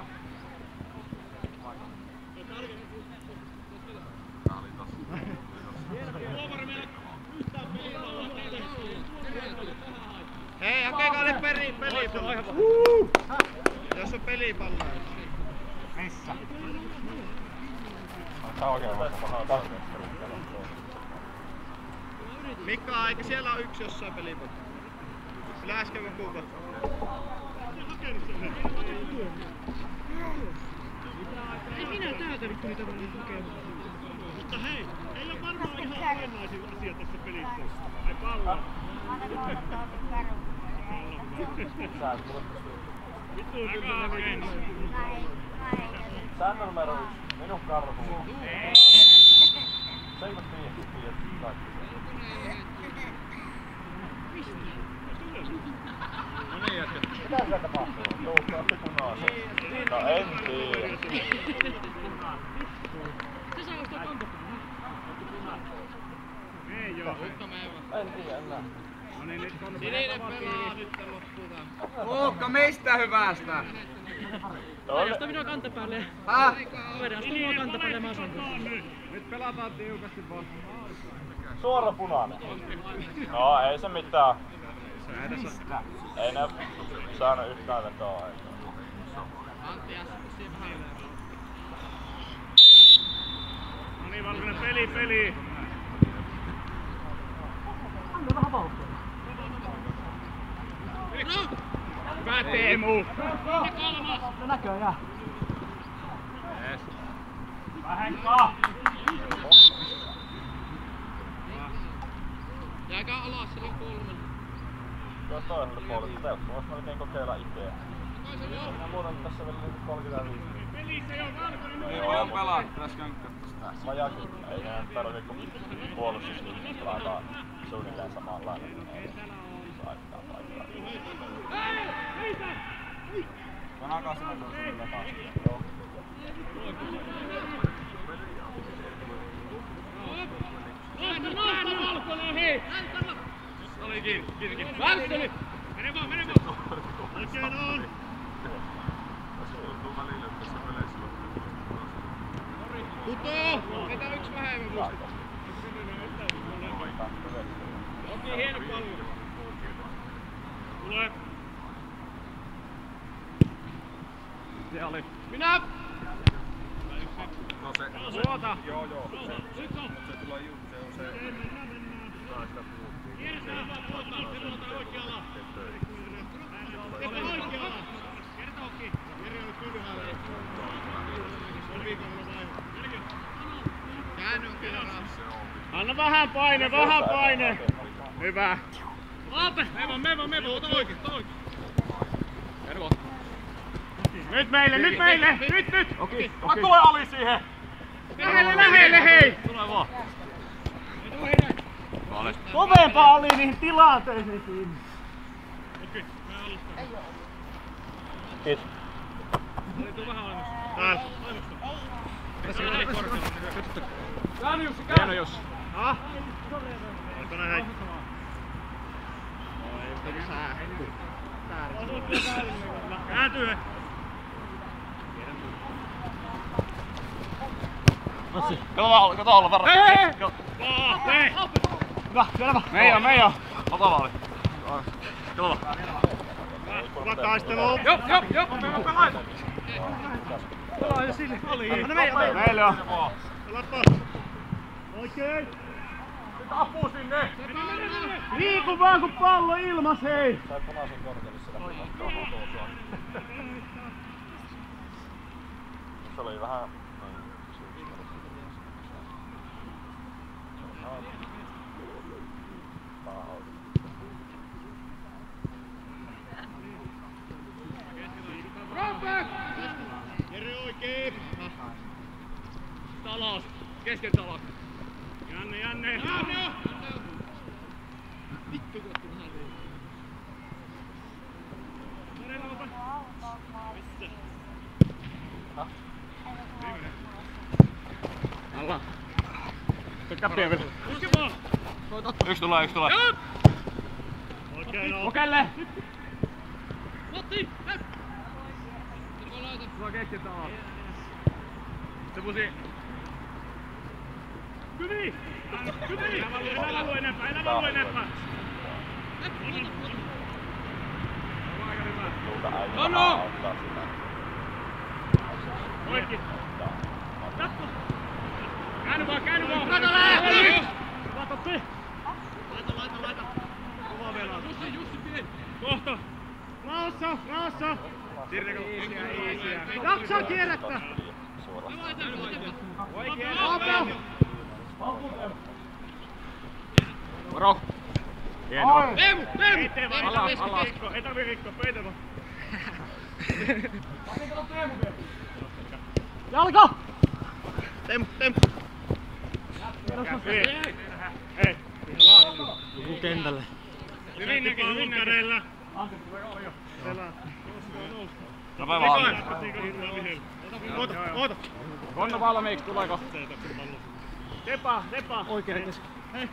Hei, hakekaa ne pelipalloja. Jos on pelipalloja. Missä? Tää oikein vaikka Mikka, eikö siellä ole yksi jossain pelipalloja? Sillä äsken kun kuukat. Ei minä täältä vittu niitä voi hakemaan. Mutta hei, ei ole varmaan ihan olennaisin asia tässä pelissä. Ai pallo. Säännö numero 1. Minun karhu. Sen kun tiedät kaikki. No niin jätkä. Mitä siellä tapahtuu? Joukkoo punaisen. No en tiedä. Se saa ostaa kantapää. Ei joo. En tiedä enää. No niin, nyt on Sininen pelaa, nyt loppuu tää. Muukka, mistä hyvästä? Laajasta minua kantapäälle. Voidaan astua minua kantapäälle mä asun. Nyt pelataan tiukasti vaan. Suora punainen. No ei se mitään. Mistä? Ei ne saanut yhtään vetoa. Antti astuu siihen vähän. No niin, Valkoinen peli. Hyvä Teemu! No näköjään. Vähenkää! Jääkää alas, siellä on 3. Jos toisesta puolesta teukku, vois melkein kokeilla itse. Minä muutan tässä vielä 35. Pelissä jo Valkoinen. Niin on pelannut, pitäisikö nyt katsoa sitä? Vajaa 10. Ei ne tarvitse kun puolustusliikkeet pelataan suunnilleen samanlainen. Ei saittaa paikkaa. Vanakaa sinne toiselle lepaasi. Joo. Valkoinen, hei! Oli kiinni. Välttely! Mene vaan. Oikein on. Tässä tuntuu välillä, että tässä peleissä Kutoo! Vetä yksi vähemmän musta. Okei, hieno pallo. Tule. Se oli. Minä! No se... Suota. Joo. Se tulee just, se on se... Saa sitä puhuttiin. Kerrotaan oikealla. Kertookin. Jere on kylhäällä. On viikolla vai? Käänny on kyllä raassa. Anna vähän paine. Hyvä. Aape! Me vaan, ota oikein. Käänny vaan. Nyt meille. Nyt. Okei. Tule Ali siihen. Lähelle hei. Tule vaan. Kovempaa oli niihin tilanteisiin kiinni. Okei, me alustaan. Kiitos. Tuu vähän alusta. Täällä. Tässä on niin korkealla. Käänny Jussi, Hieno Jussi. Valkoinen hei. Kääntyy hei. Kato olla varra. Hei! Hyvä, vielä vaan. Meija. Ota vaan. Kato vaan. Hyvä taistelu. Jop. Me pelataan. Pelaa jo sille. Oli. Anna meille. Meille on. Pelappa. Oikein. Nyt apu sinne! Liiku vaan kun pallo ilmas, hei! Tai punaisen korteli sillä tavalla. Se oli vähän... Jere oikein! Talos! Keskeltä alas! Janne! Vittu kun otti vähän Alla! Tykkää pienellä. Yksi tulee. Oikein on. Kokelle! Matti! Sulla keskeltä alas. Se pusi. Kyvi! Älä valuu enempää! No! Oikein! Jatko! Käänny vaan! Laita lähti! Latoppi! Laita! Kova pelaa. Jussi pieni! Kohta! Raassa! Sirneko? Easiä. Jaksaa kierrättää! Oikein! Varo! Hienoa! Teemu! Ei tarvii rikkoa, peitä vaan. Jalka! Teemu! Hei! Joku kentälle. Hyvin kädellä! Pelaa. Nopea vaan. Oota! Konno valmiiksi, tuleeko? Depa! Oikein kesken. Hei!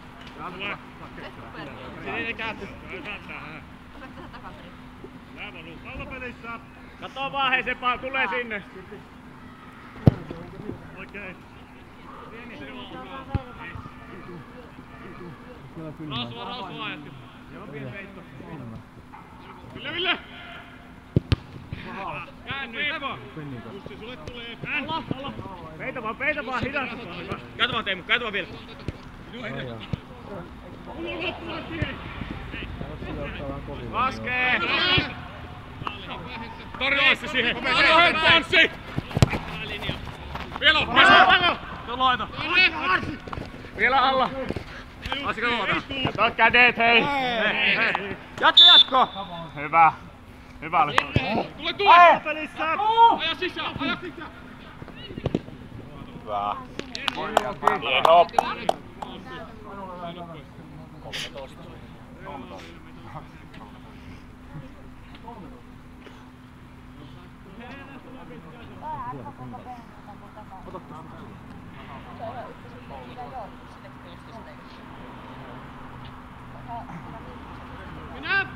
Ei käänty. Pallopelissä! Katso vaan, hei se tulee sinne! Oikein! Rausua ajatkin. Joo, pieni veitto. Ville! Käänny! Jussi, sulle tulee. Alla! Peitä vaan, hidasta vaan. Käytä vaan Teemu, käytä vaan vielä. Laskee! Torjua se siihen! Tanssi! Vielä on! Laita! Vielä alla! Lasika luota! Kato kädet, hei! Jatko! Hyvä! Tule! Pelissä! Aja sisään! Hyvä. Hieno. 13. Minä!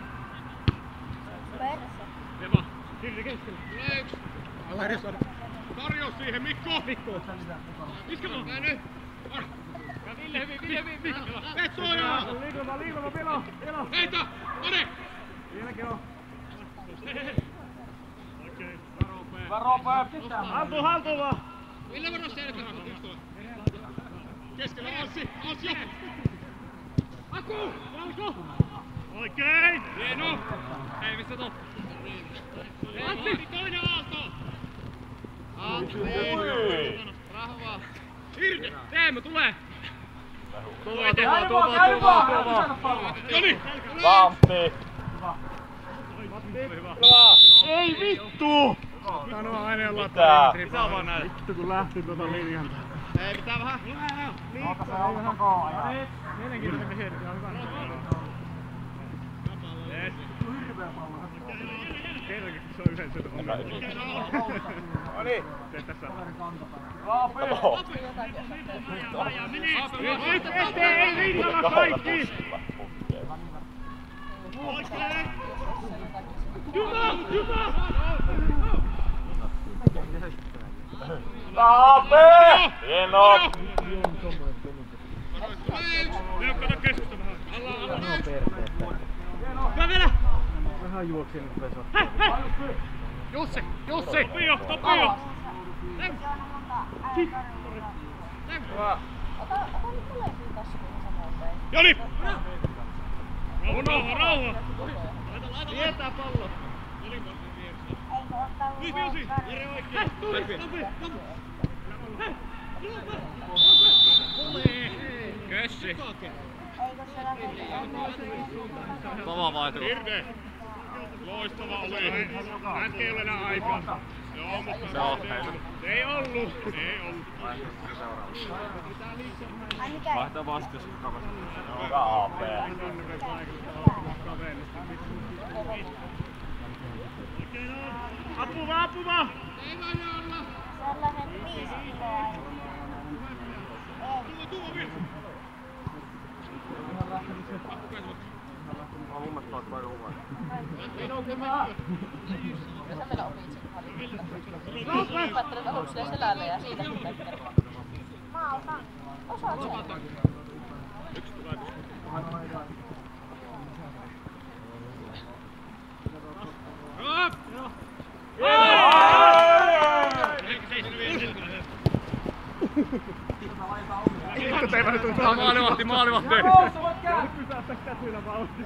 Eva! Kirri keskellä! Tulee yksi! Tarjous siihen, Mikko! Iskä vaan! Käänny! Ville, hyvin! Petsoja! Liikuma, pelo! Heitä! Tone! Vieläkin on. Oikein. Varo! Haltu vaan! Ville varo selkä! Keskellä Anssi! Anssi! Aku! Valko! Oikein! Hieno! Ei missä tot! Antti! Toinen aalto! Antti! Rahvaa! Irke! Teemu, tulee! Tuva! Joni! Lamppi! Ei vittu! Sano aina Mitä? Mitä vaan näin? Vittu kun lähti tuota linjalta. Ei pitää vähän! Oota se on koko ajan. Mielenkiintoinen hetki, on hyvä. Yes. Kerrankin kun se on yhden syötä ongelma. No niin. Tee tässä. Laapi! Ei rinnalla kaikki! Hyvä! Laapi! Hieno! Kato keskusta vähän. Alla. Hyvä vielä! Vähän juoksee nyt Vesa. Jussi! Topio! Ota nyt molempia taskuihin samoin päin. Joni! Rauha! Vietää pallo! Eikö ottaa Jere oikein! Kössi! Eikö se lähde? Kova vaihto. Hirve! Loistava oli! Äsken ei ole enää aikaa. Joo, mutta Se on. ei ollut! Ei ollut. Ai mikä? Vaihtaa vastus. Kaapea. Apuva! Sellainen 5 kiloa. Ei. Sä meillä opit sen harjoittaa. Päättelet aluksi sille selälle ja siitä pitää kerran. Mä otan. Osaat sen. Maalivahti! Pysäytä käsillä vauhtia.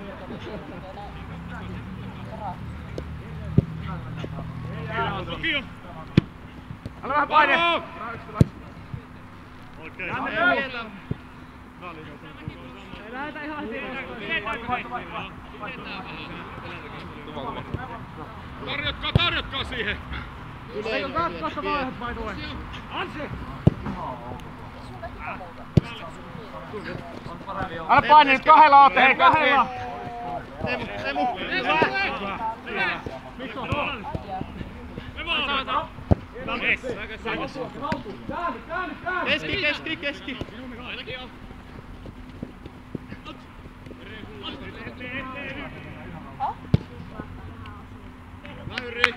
Tukio! Älä vähän paine! Oikein. Lähetä ihan Tarjotkaa siihen! Eikö kakkosta vaiheet vai tulee? Ansi! Älä paine nyt kahdella ootte, hei kahdella! Teemu! Mikko! Keski! Väyri!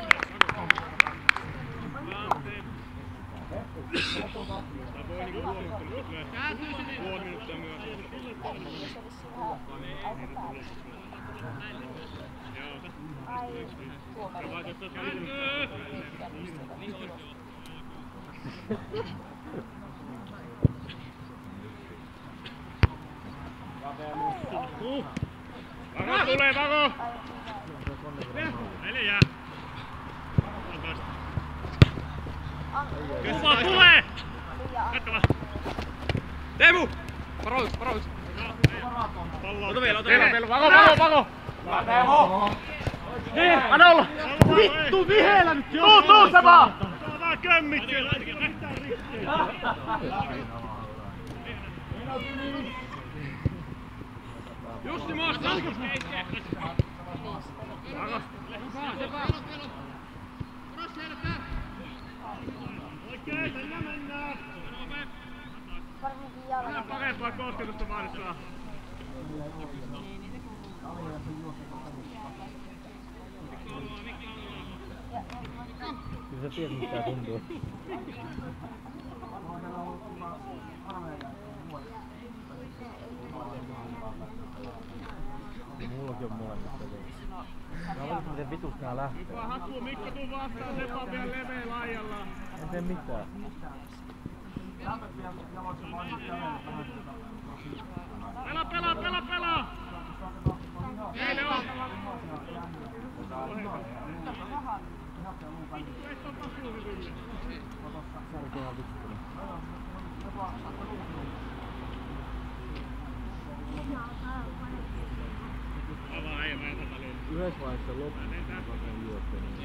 Vako tulee, Vako! 4! Kuva tulee! Kattava! Teemu! Varoitus! Pallo! Ota vielä! Vako! Anna olla! Vittu viheellä nyt! Tuu se vaan! Saa vaan kömmit siellä! Mitään rikkiä! Jussi maasta! Oikein, tänne mennään! Varsinkin jalka. Parempaa kosketusta vaadissaan. Kyllä sä tiedät mitä tuntuu. Mullakin on molemmista. Mä valitsin miten vitusta nää lähtee. Nyt vaan hakuu, Mikko tuu vastaan, Sepa on vielä leveä laajalla. En tee mitään. Pelaa! Meille on! Yhdessä vaiheessa loppuun, kun on juottanut.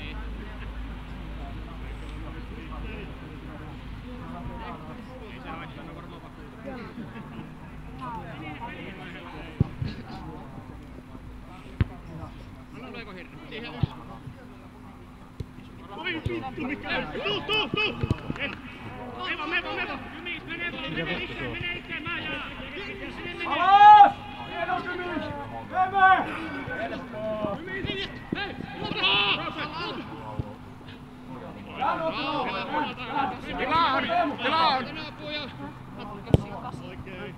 Oi vittu, mikä? Tuu! Mevo! Mene itse, mä jää! Alas! Hieno Kymis! Mene! Hei! Tilaan! Oikein.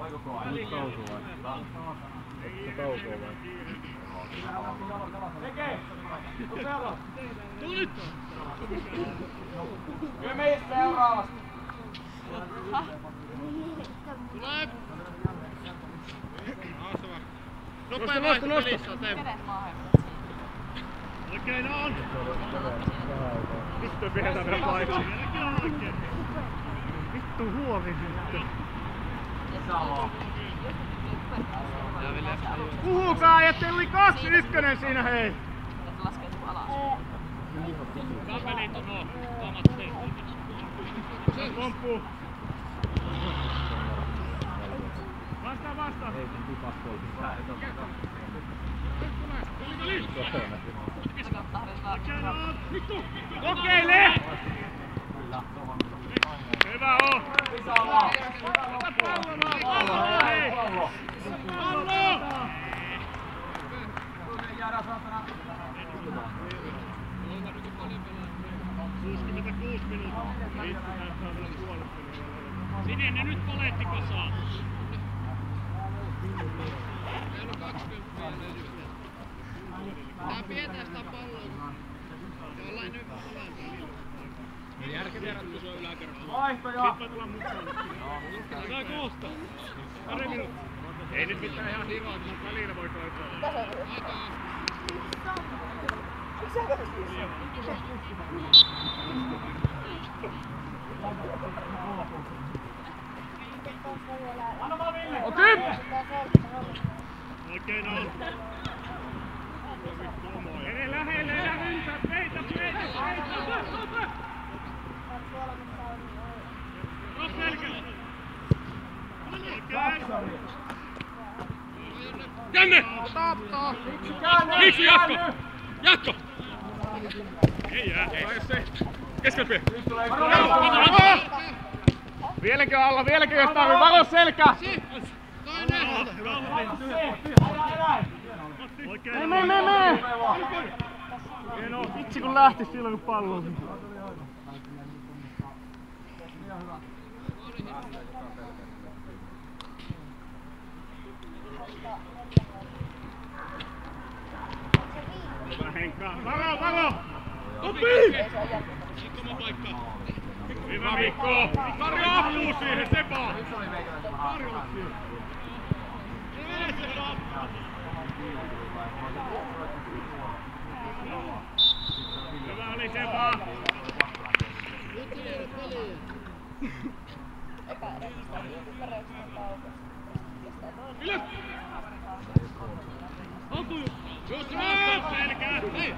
koko ajan. Nyt kausuu vai? Se kausuu vai? Tekee! Tuu nyt! Kyllä meistä seuraavasta. Tulee! Nopea vaihto pelissä on Teemu. Kädet maahan. Oikein on! Vittu pidetään vielä paikalla. Vittu huovi sitten. Puhukaa, ja teillä oli 2-1 siinä, hei! Että laskeutuu alas. Kapelit on omat tehtävät. Se pomppuu. Vastaan! Ei sen tipas polttaa. Kokeile! Hyvä on! Pallo! Jäädään saatana. 66 minuuttia. Itse näyttää vielä puolet. Sinne ne nyt poletti kasaan. Meillä on 20 vielä. Tää pidetään sitä palloa. Jollain nyt olemaan. Järkeviä ratkaisuja yläkerrassa. Vaihtoja! Sitten tullaan mukaan. Saa koosta. Pari minuuttia. Ei nyt mitään ihan hivaa, kun välillä voi koittaa. Okei! Oikein on. Lähellä, peitä! Tänne! Miksi jatko! Ei jää, Keskelpää! Vieläkö alla, jos tarvii varo selkä! Mene! Hienoa, vitsi kun lähti silloin kun pallo on. Hyvä Henkka. Varo! Topi! Oma paikka. Hyvä Mikko! Karjo ahtuu siihen, Sepa! Hyvä oli Sepa! Ylös! Ontuu! Just selkää! Hei!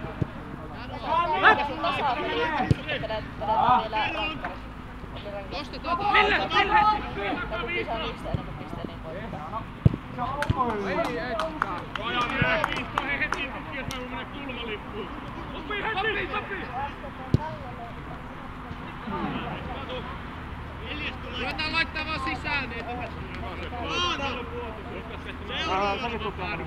Nostetaan! Mille! Heti tutkia, että mä mennä kulmalippuun. Topi! Ruvetaan laittaa vaan sisään, niin tehdään. Säkin tukaan.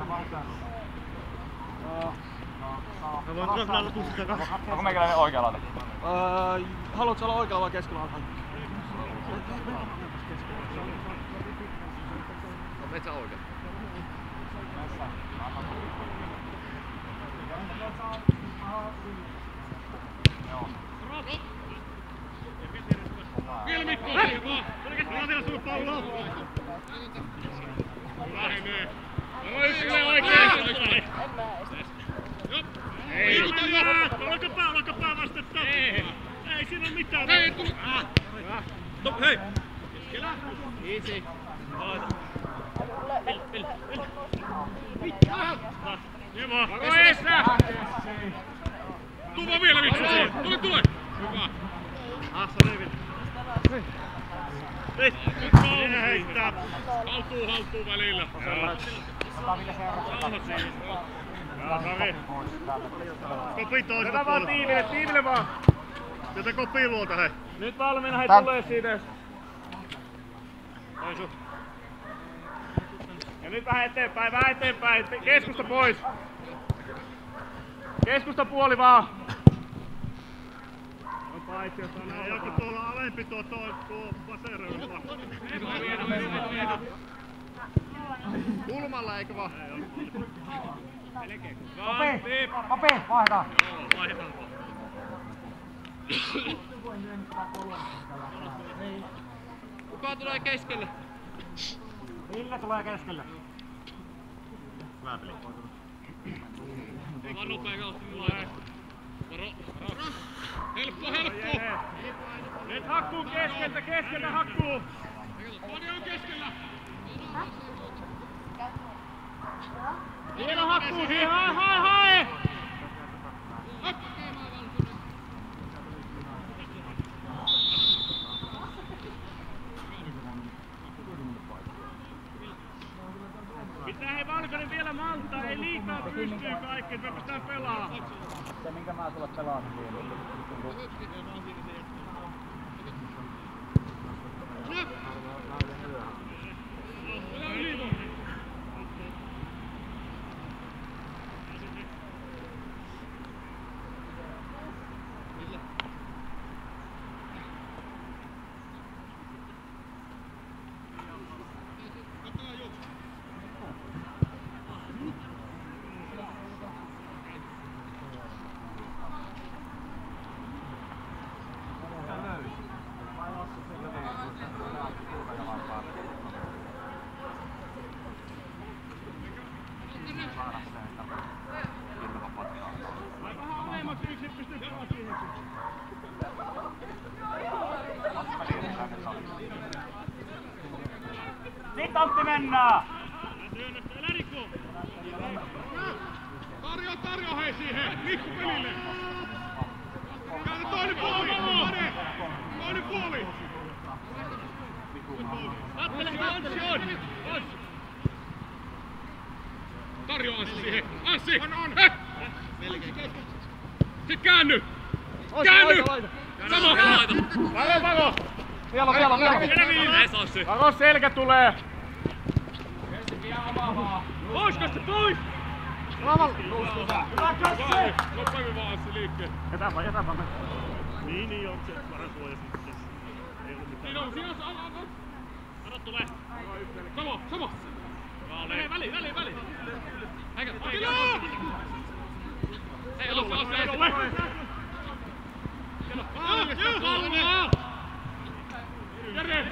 Mä voin tuossa lailla tussia kanssa. Onko meikäläinen oikea laita? Haluatko olla oikealla vai keskellä alhaalla? On metsä oikein. Vielä Mikko! Pelkästään vielä sulle palloa! Lähenee! Oi yksilö oikein! Ei olkapää vastetta! Ei siinä oo mitään! Ei tule! Stop, hei! Easy! Jeva! Varo eessä! Tuu vaan vielä vitsi siihen! Tule! Hyvä! Assa Leivit! Sinne heittää! Haltuu välillä! Rauha siihen! Jaa, Sari! Kopi toista Tätä vaan tiiville vaan! Tätä kopi luolta hei! Nyt valmiina hei tulee siitä. Toisu! Ja nyt vähän eteenpäin. Keskusta pois. Keskusta puoli vaan. On paitsi, jos on joku tuolla alempi tuo vasereilla. Keskellä eikö vaan? Kopi, vaihda! Joo, vaihdetaan. Kuka tulee keskelle? Ville tulee keskelle. Hyvä peli. Vaan nopea kautta laita. Varo. Helppo! Nyt hakkuu keskeltä hakkuu! Podi on keskellä! Hieno hakkuu siihen, hae! Pitää hei Valkonen vielä malttaa, ei liikaa pystyy kaikki, että me pystytään pelaamaan. Se minkä mä tulla pelaamaan Nyt Antti mennään! Tarjoa hei siihen! Mikko pelille! Käännä toinen puoli! Toinen puoli! Tarjoa Anssi siihen! Anssi! Sit käänny! Käänny! Sama! Palo! Vielä! Ei saa se! Varo selkä tulee! Pois pois! Nopeammin vaan Anssi liikkeen! Jätä vaan. Niin on se varasuoja sitten. Ei ollut mitään. Siinä on! Anna tulee! Sama! Hei, väli! Hei, Jere!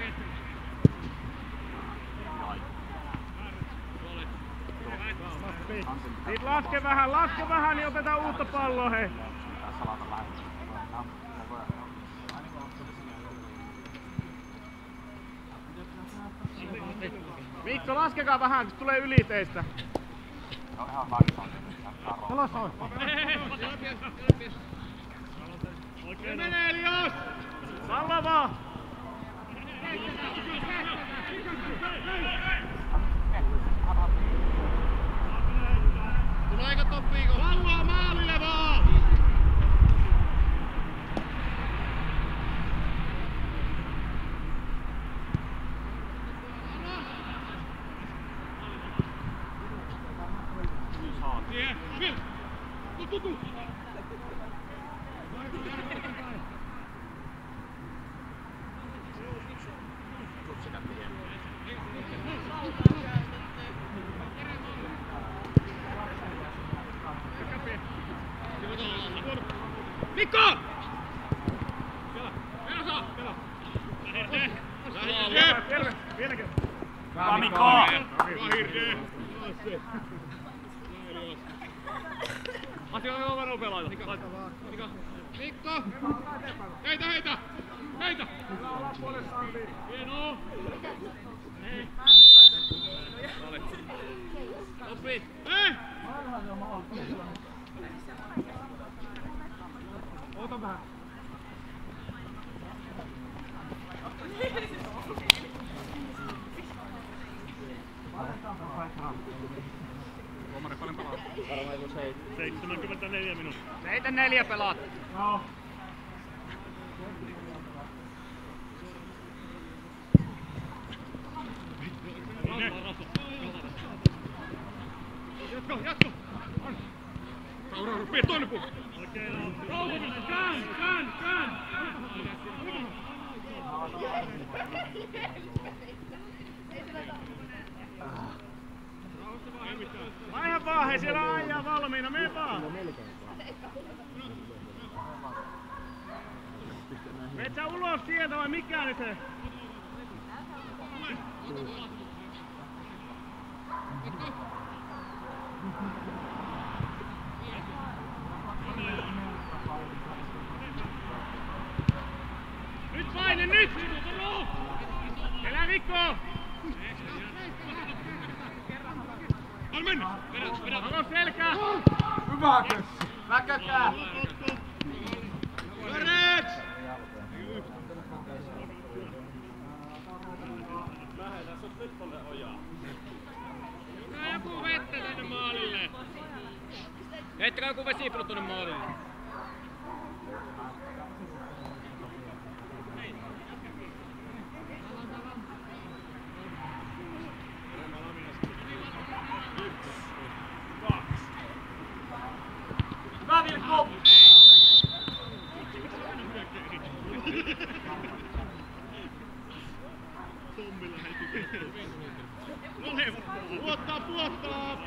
Nyt laske vähän, niin otetaan uutta palloa hei. Mikko, laskekaa vähän, kun tulee yli teistä. Oikein menee Elias! Salla vaan! Tuleeko toppiiko? Palloa maalille vaan! Tutu! Mikko! Vieläkin. Hyvä Mikko! Asia on aivan nopea laita. Mikko! Heitä! Hienoa! Oppi! Ota vähän. Tuomari paljon pelaa. 74 minuuttia. Meitä 4 pelaat. Joo. Jatko! Rauha, pidä toinen puoli! Rauhoitus, kään! Hei, siellä on aijaa valmiina, mene vaan! Meet sä ulos sieltä vai mikä nyt se? Nyt paine, nyt! Elä Mikko! On mennyt! Alos selkää! Hyvä kössi! Väkökää! Korreks! Joku vettä tänne maalille! Heittäkää joku vesipullo tonne maalille! Hyvä Vilkku! Tommilla heitti puottaa, puottaa!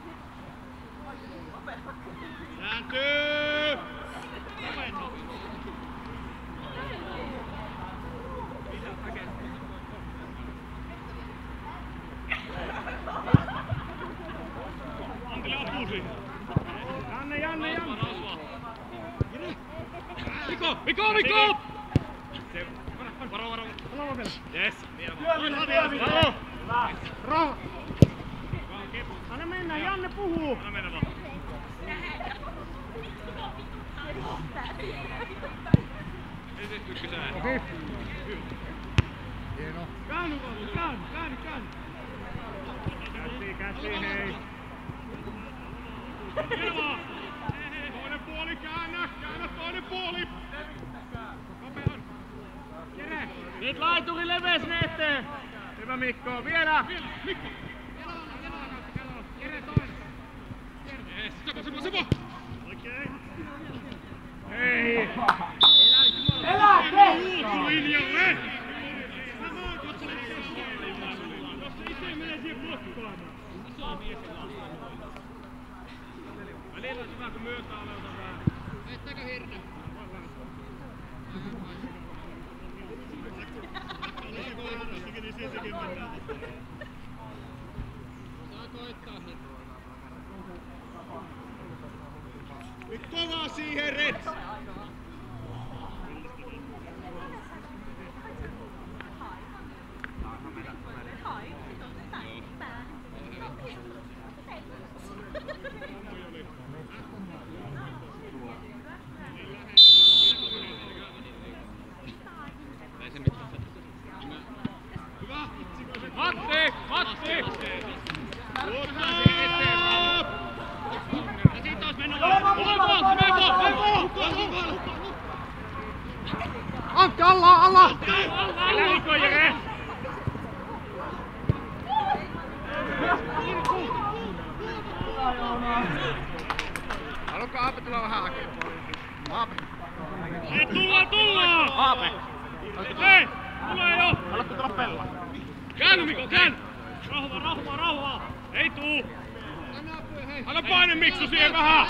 Kääntyy! Antille apuu siihen! Janne! Mikko! Varo! Yes! Varo! Anna mennä, Janne puhuu! Anna mennä vaan. Okei. Hieno. Käänny! Käsi, hei! Hienoa! Toinen puoli, käännä toinen puoli! Nopean! Jere! Nyt laituri leves ne eteen! Hyvä Mikko, vielä! Mikko! Jere toinen! Sepo! Oikein! Hei! Elä Kehto! Linjalle! Jos se itse menee siihen blokkaamaan. Välillä on hyvä kun myöntää oleuta vähän. Vettääkö hirtä? Saa koittaa hirtä. Nyt kovaa siihen Reds! Matti! Ja siitä ois mennä Antti, alla! Elä Mikko, Jere! Haluatko Aape tulla vähän hakemaan? Aape! Hei, tullaan! Aape! Hei! Tulee jo! Haluatko tulla pellaan? Käänny Mikko, käänny! Rauhaa! Ei tuu! Anna paine Miksu siihen vähän!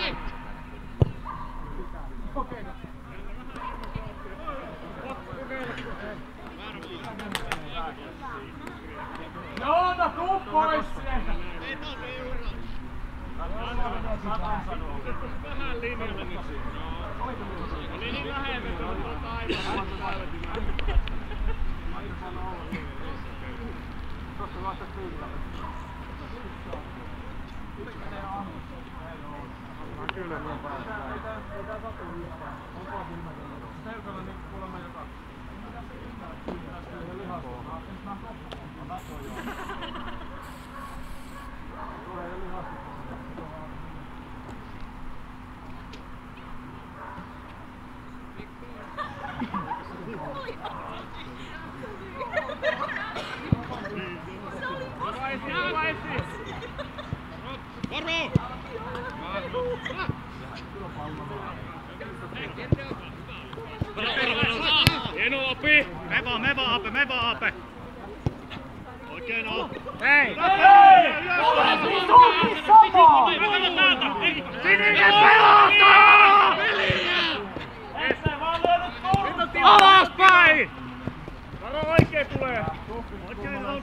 Joona, tuu pois sieltä! Vähän linjalla nyt. Oli niin lähellä, että on tuolta aivan. Tuossa vasta kyllä. Kyllä niin paljon. Ei tää satu yhtään. Onko silmäkin? Selkällä niin kuulemma joka. Kyllä lihasoo. Mä katsoin joo. Tulee jo lihasoo. Varo! Hieno opi! Me vaan Aape! Oikein on! Hei! Sininen pelata! Alaspäin! Varo oikein tulee! Oikein on!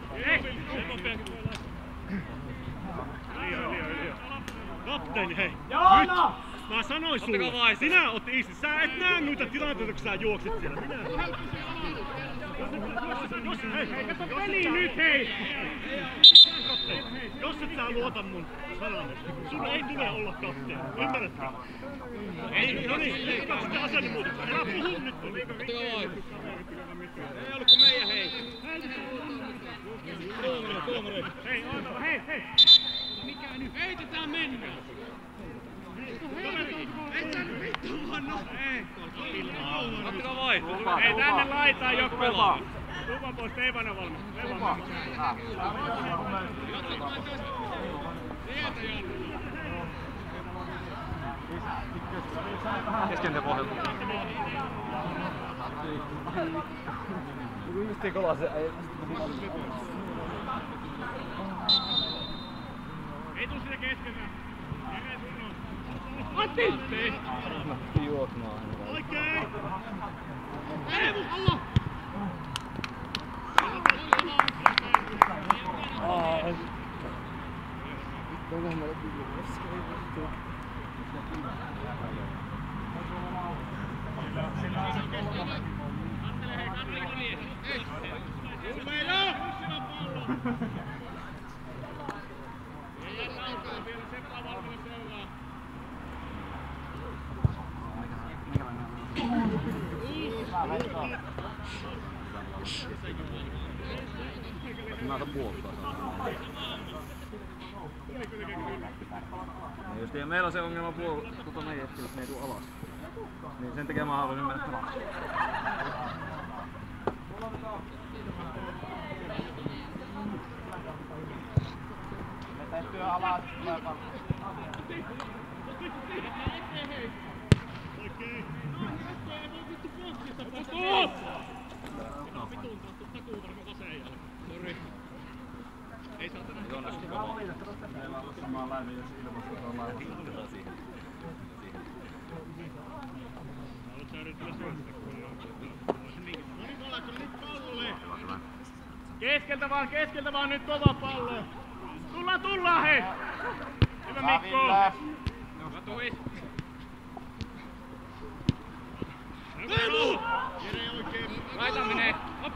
Kapteeni, hei! Joona! Mä sanoin sulle, sinä oot isti. Sä et näe noita tilanteita, kun sä juokset siellä. Hei, kato peli nyt, hei! Jos et sä luota mun sanaan, sun ei tule olla kapteeni. Ymmärrätkö? Ei, no niin, katso te asennemuutoksen. Älä puhu nyt. Ei ollut kuin meidän, hei! Hei, oota, hei! Mikä nyt? Heitetään mennään! Ei tää nyt vittu vaan no! Ei! Ottakaa vaihto! Ei tänne laitaan joku pelaa! Tupa pois, Teivana valmis! Kesken te pohjalta. Yhti kolasen ei. Ei tuu sitä keskeltä! Jere sunnon! Matti! Juokmaan. Oikein! Eevu, alla! Tulee jo! Sillä pallo! Ei jännä alkaa vielä Seppa valmiina seuraa. Näitä puoltaa. Jos meillä on se ongelma tuota meidän hetkellä, että ne ei tuu alas. Niin sen takia mä haluaisin mennä alas. Vetäytyy alas, tulee pallo. Oikein! Ei saa tänään. Samaan lainen, jos ilmasta on lainen. Hintaa siihen. Haluat sä yrittää syöttää? No niin, valaako nyt pallolle? Keskeltä vaan nyt kova pallo! Tullaan hei! Hyvä Mikko! Hyvä Tuis! Teemu! Jere oikein! Laita menee! Hop!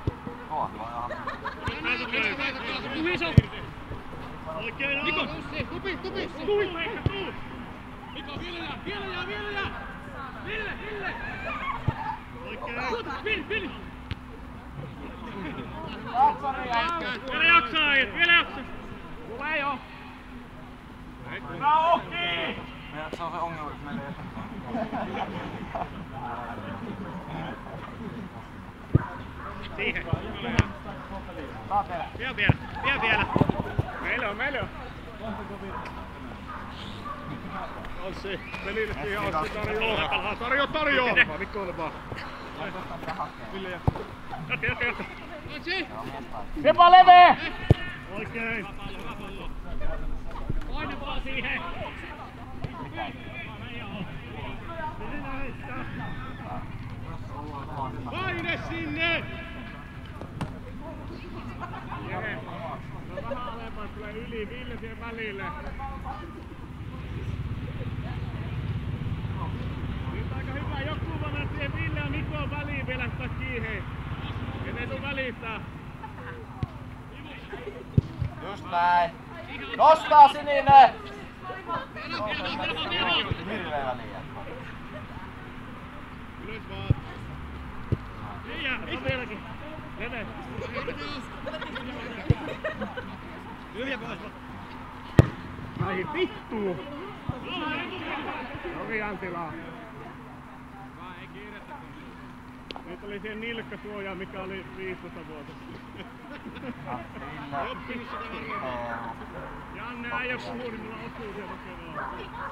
Tuhiso! Oikein on! Mikko! Tupi! Tuu! Mikko, vielä jää! Ville! Oikein! Ville! Vielä jaksaa äijät, vielä jaksaa! Tulee jo! Hyvä Okki! Se on se ongelma, että meillä ei Siihen! Vielä! Meillä on! Ossi, pelille siihen Ossi tarjoaa! Mikko ole vaan! Ville ja... Jatka! Sepa levee! Oikein! Paine vaan siihen! Paine sinne! Jere, no vähän alempaan tulee yli, Ville siihen välille. Nyt aika hyvä, joku vaan mennä siihen Ville ja Mikon väliin vielä sitä kiinni. Et ei tuu välistä. Just näin. Nostaa sininen! Hirveä väliä. Ylös vaan! Ei jää, vieläkin. Leve. Hyviä pois vaan! Ai vittu! Ovi Antilaa. Nyt oli siihen nilkkasuoja, mikä oli 15 vuotta. Oppinut sitä varmaan! Janne äijä puhuu, niin mulla osuu sieltä kevää.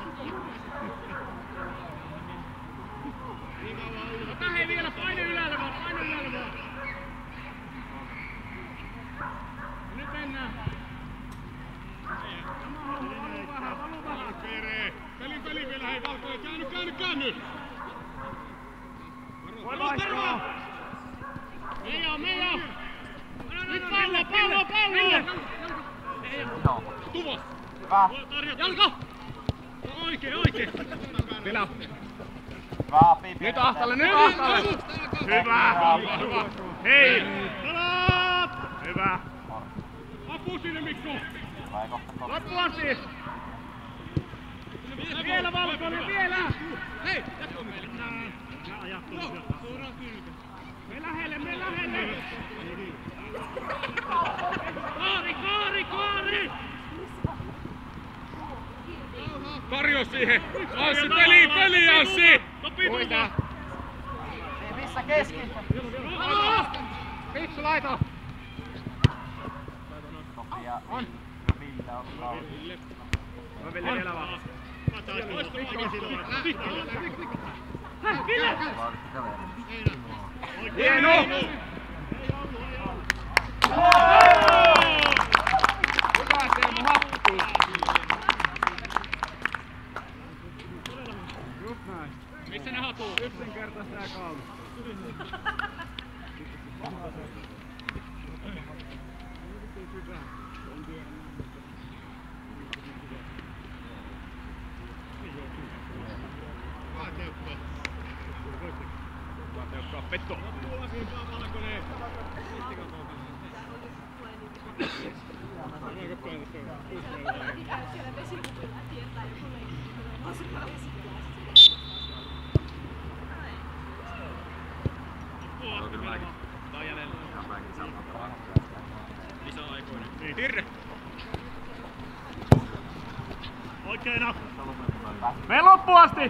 Ota hei vielä, paine ylälle vaan! Pelin vielä, hei Valkoinen, käänny! Voi vaihtaa! Meijo! Nyt pallo! Tuvo! Hyvä. Jalka! Oikein! Pelaa! Hyvä, Pipi. Nyt ahtalle! Hyvä! Hei! Hyvä! Apu sinne, Mikko! Loppu asti! Vielä Valkoinen, vielä! Hei! Jatko meille! Me lähelle! Kaari! Karjo siihen! Anssi, peli Anssi! Hoitaa! Ei missä keski? Pitsu laito! Sopia. Ville ottaa. No Ville vielä vaan. Ville! Hieno! Hyvä Teemu, happi! Just näin. Missä ne hatuu? Yksinkertaista ja kaunista. Petto! Hirre! Oikeena! Me loppuun asti!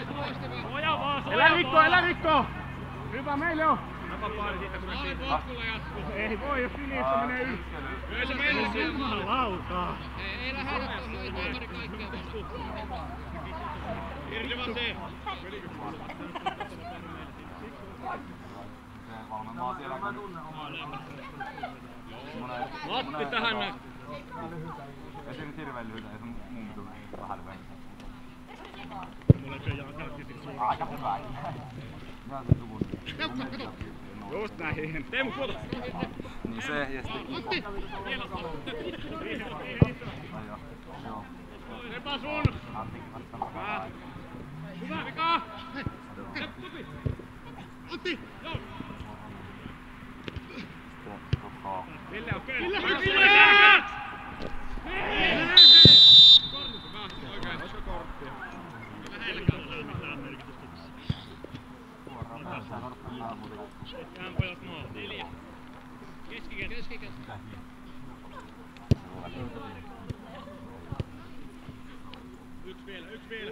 Älä rikko! Hyvä meille on! Ei voi, jos Filiissä menee yli. Ei se mene siellä. Lautaa! Ei lähde. Irti vaan se. Valmentaa siellä kun... Matti tähän näin. Ei se nyt hirveen lyhytä, ei se mun tule vähän lyhyä. Mulla ei ole karkkisiksi. Aika hyvä. Ihan se suvun. Just näin. Teemu tuota. Niin se ja sitten... Matti! Joo. Sepä sun! Anttikin vastaan. Hyvä Mika! Antti! Joo! Ville on kyllä! Ville! Oikein, olisiko korttia? Lähelläkään ei ole mitään merkitystä. Ihan pojat maa. 4. Keskikäs. Yksi vielä.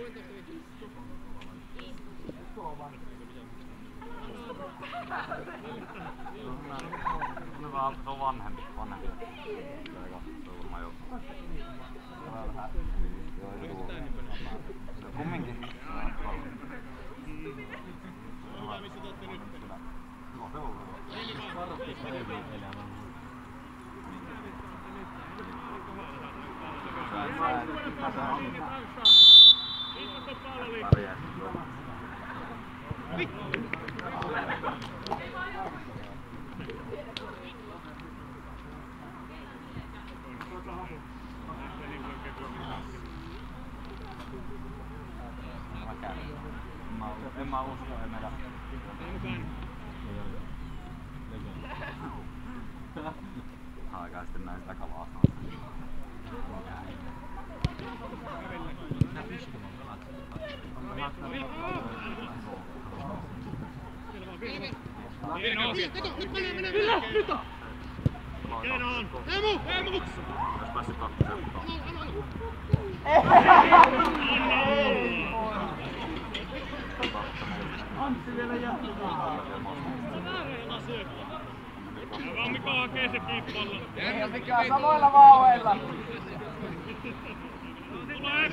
Se on vanhempi. Se on varmaan jo. Kumminkin. Missä te ootte nyt? En mä usko, ei meillä. Alkaa sitten näin sitä kalaa. Nyt on! Keinoon! Teemu! Jos päässyt kakkoseen. Anssi vielä jatkaa. Ja Mika hakee se kiippalla. Ei mikään samoilla vauheilla. Tulee!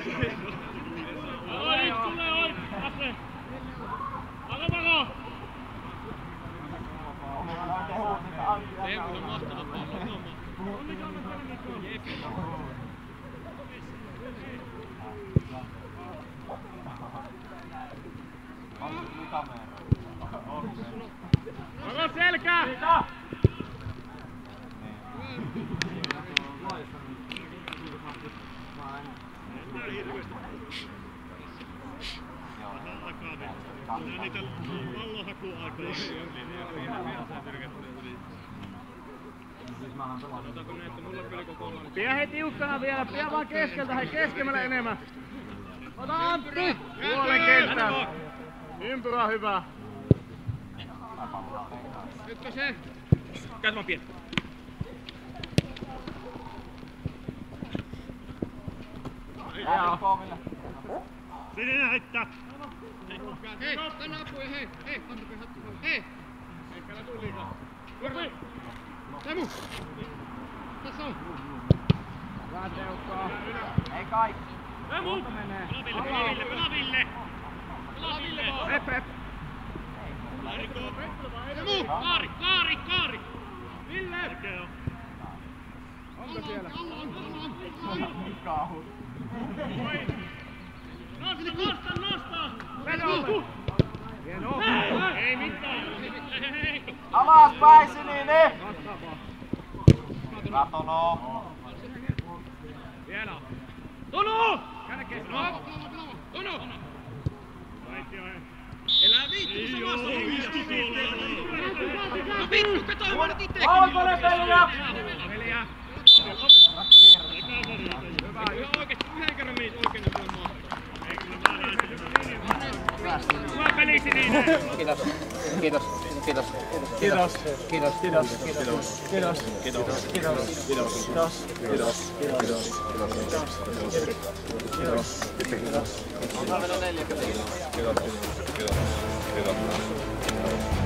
Oi! Ase! Vako! Teemu on mahtava pallo. Niitä pallonhakuaikoja. Pidä hei tiukkana vielä, pidä vaan keskeltä, hei keskemmälle enemmän. Ota Antti! Puolen kenttä. Ympyrä hyvä. Nytkö se? Käytä vaan pieni. Sininen heittää. Hei, tänne apuja, hei, antakaa hattu. Hei! Eikä tuu liikaa. Kurvi! Teemu! Tässä on! Hyvä teukkaa. Ei kaikki. Teemu! Pelaville! Ville! Hep! Teemu! Kaari! Ville! Onko siellä? Nosta! Teemu! Hieno! Ei mitään! Alas päin sininen! Hyvä Tono! Vielä! Tono! Käydä keskellä! Tono! Elää viitti samassa No vittu, kato vaan itsekin! Valkoinen peliä! Peliä! Hyvä, ihan oikeesti yhden kerran menis oikein tuolla maa. Hyvä peli sininen! Kiitos. Kiitos.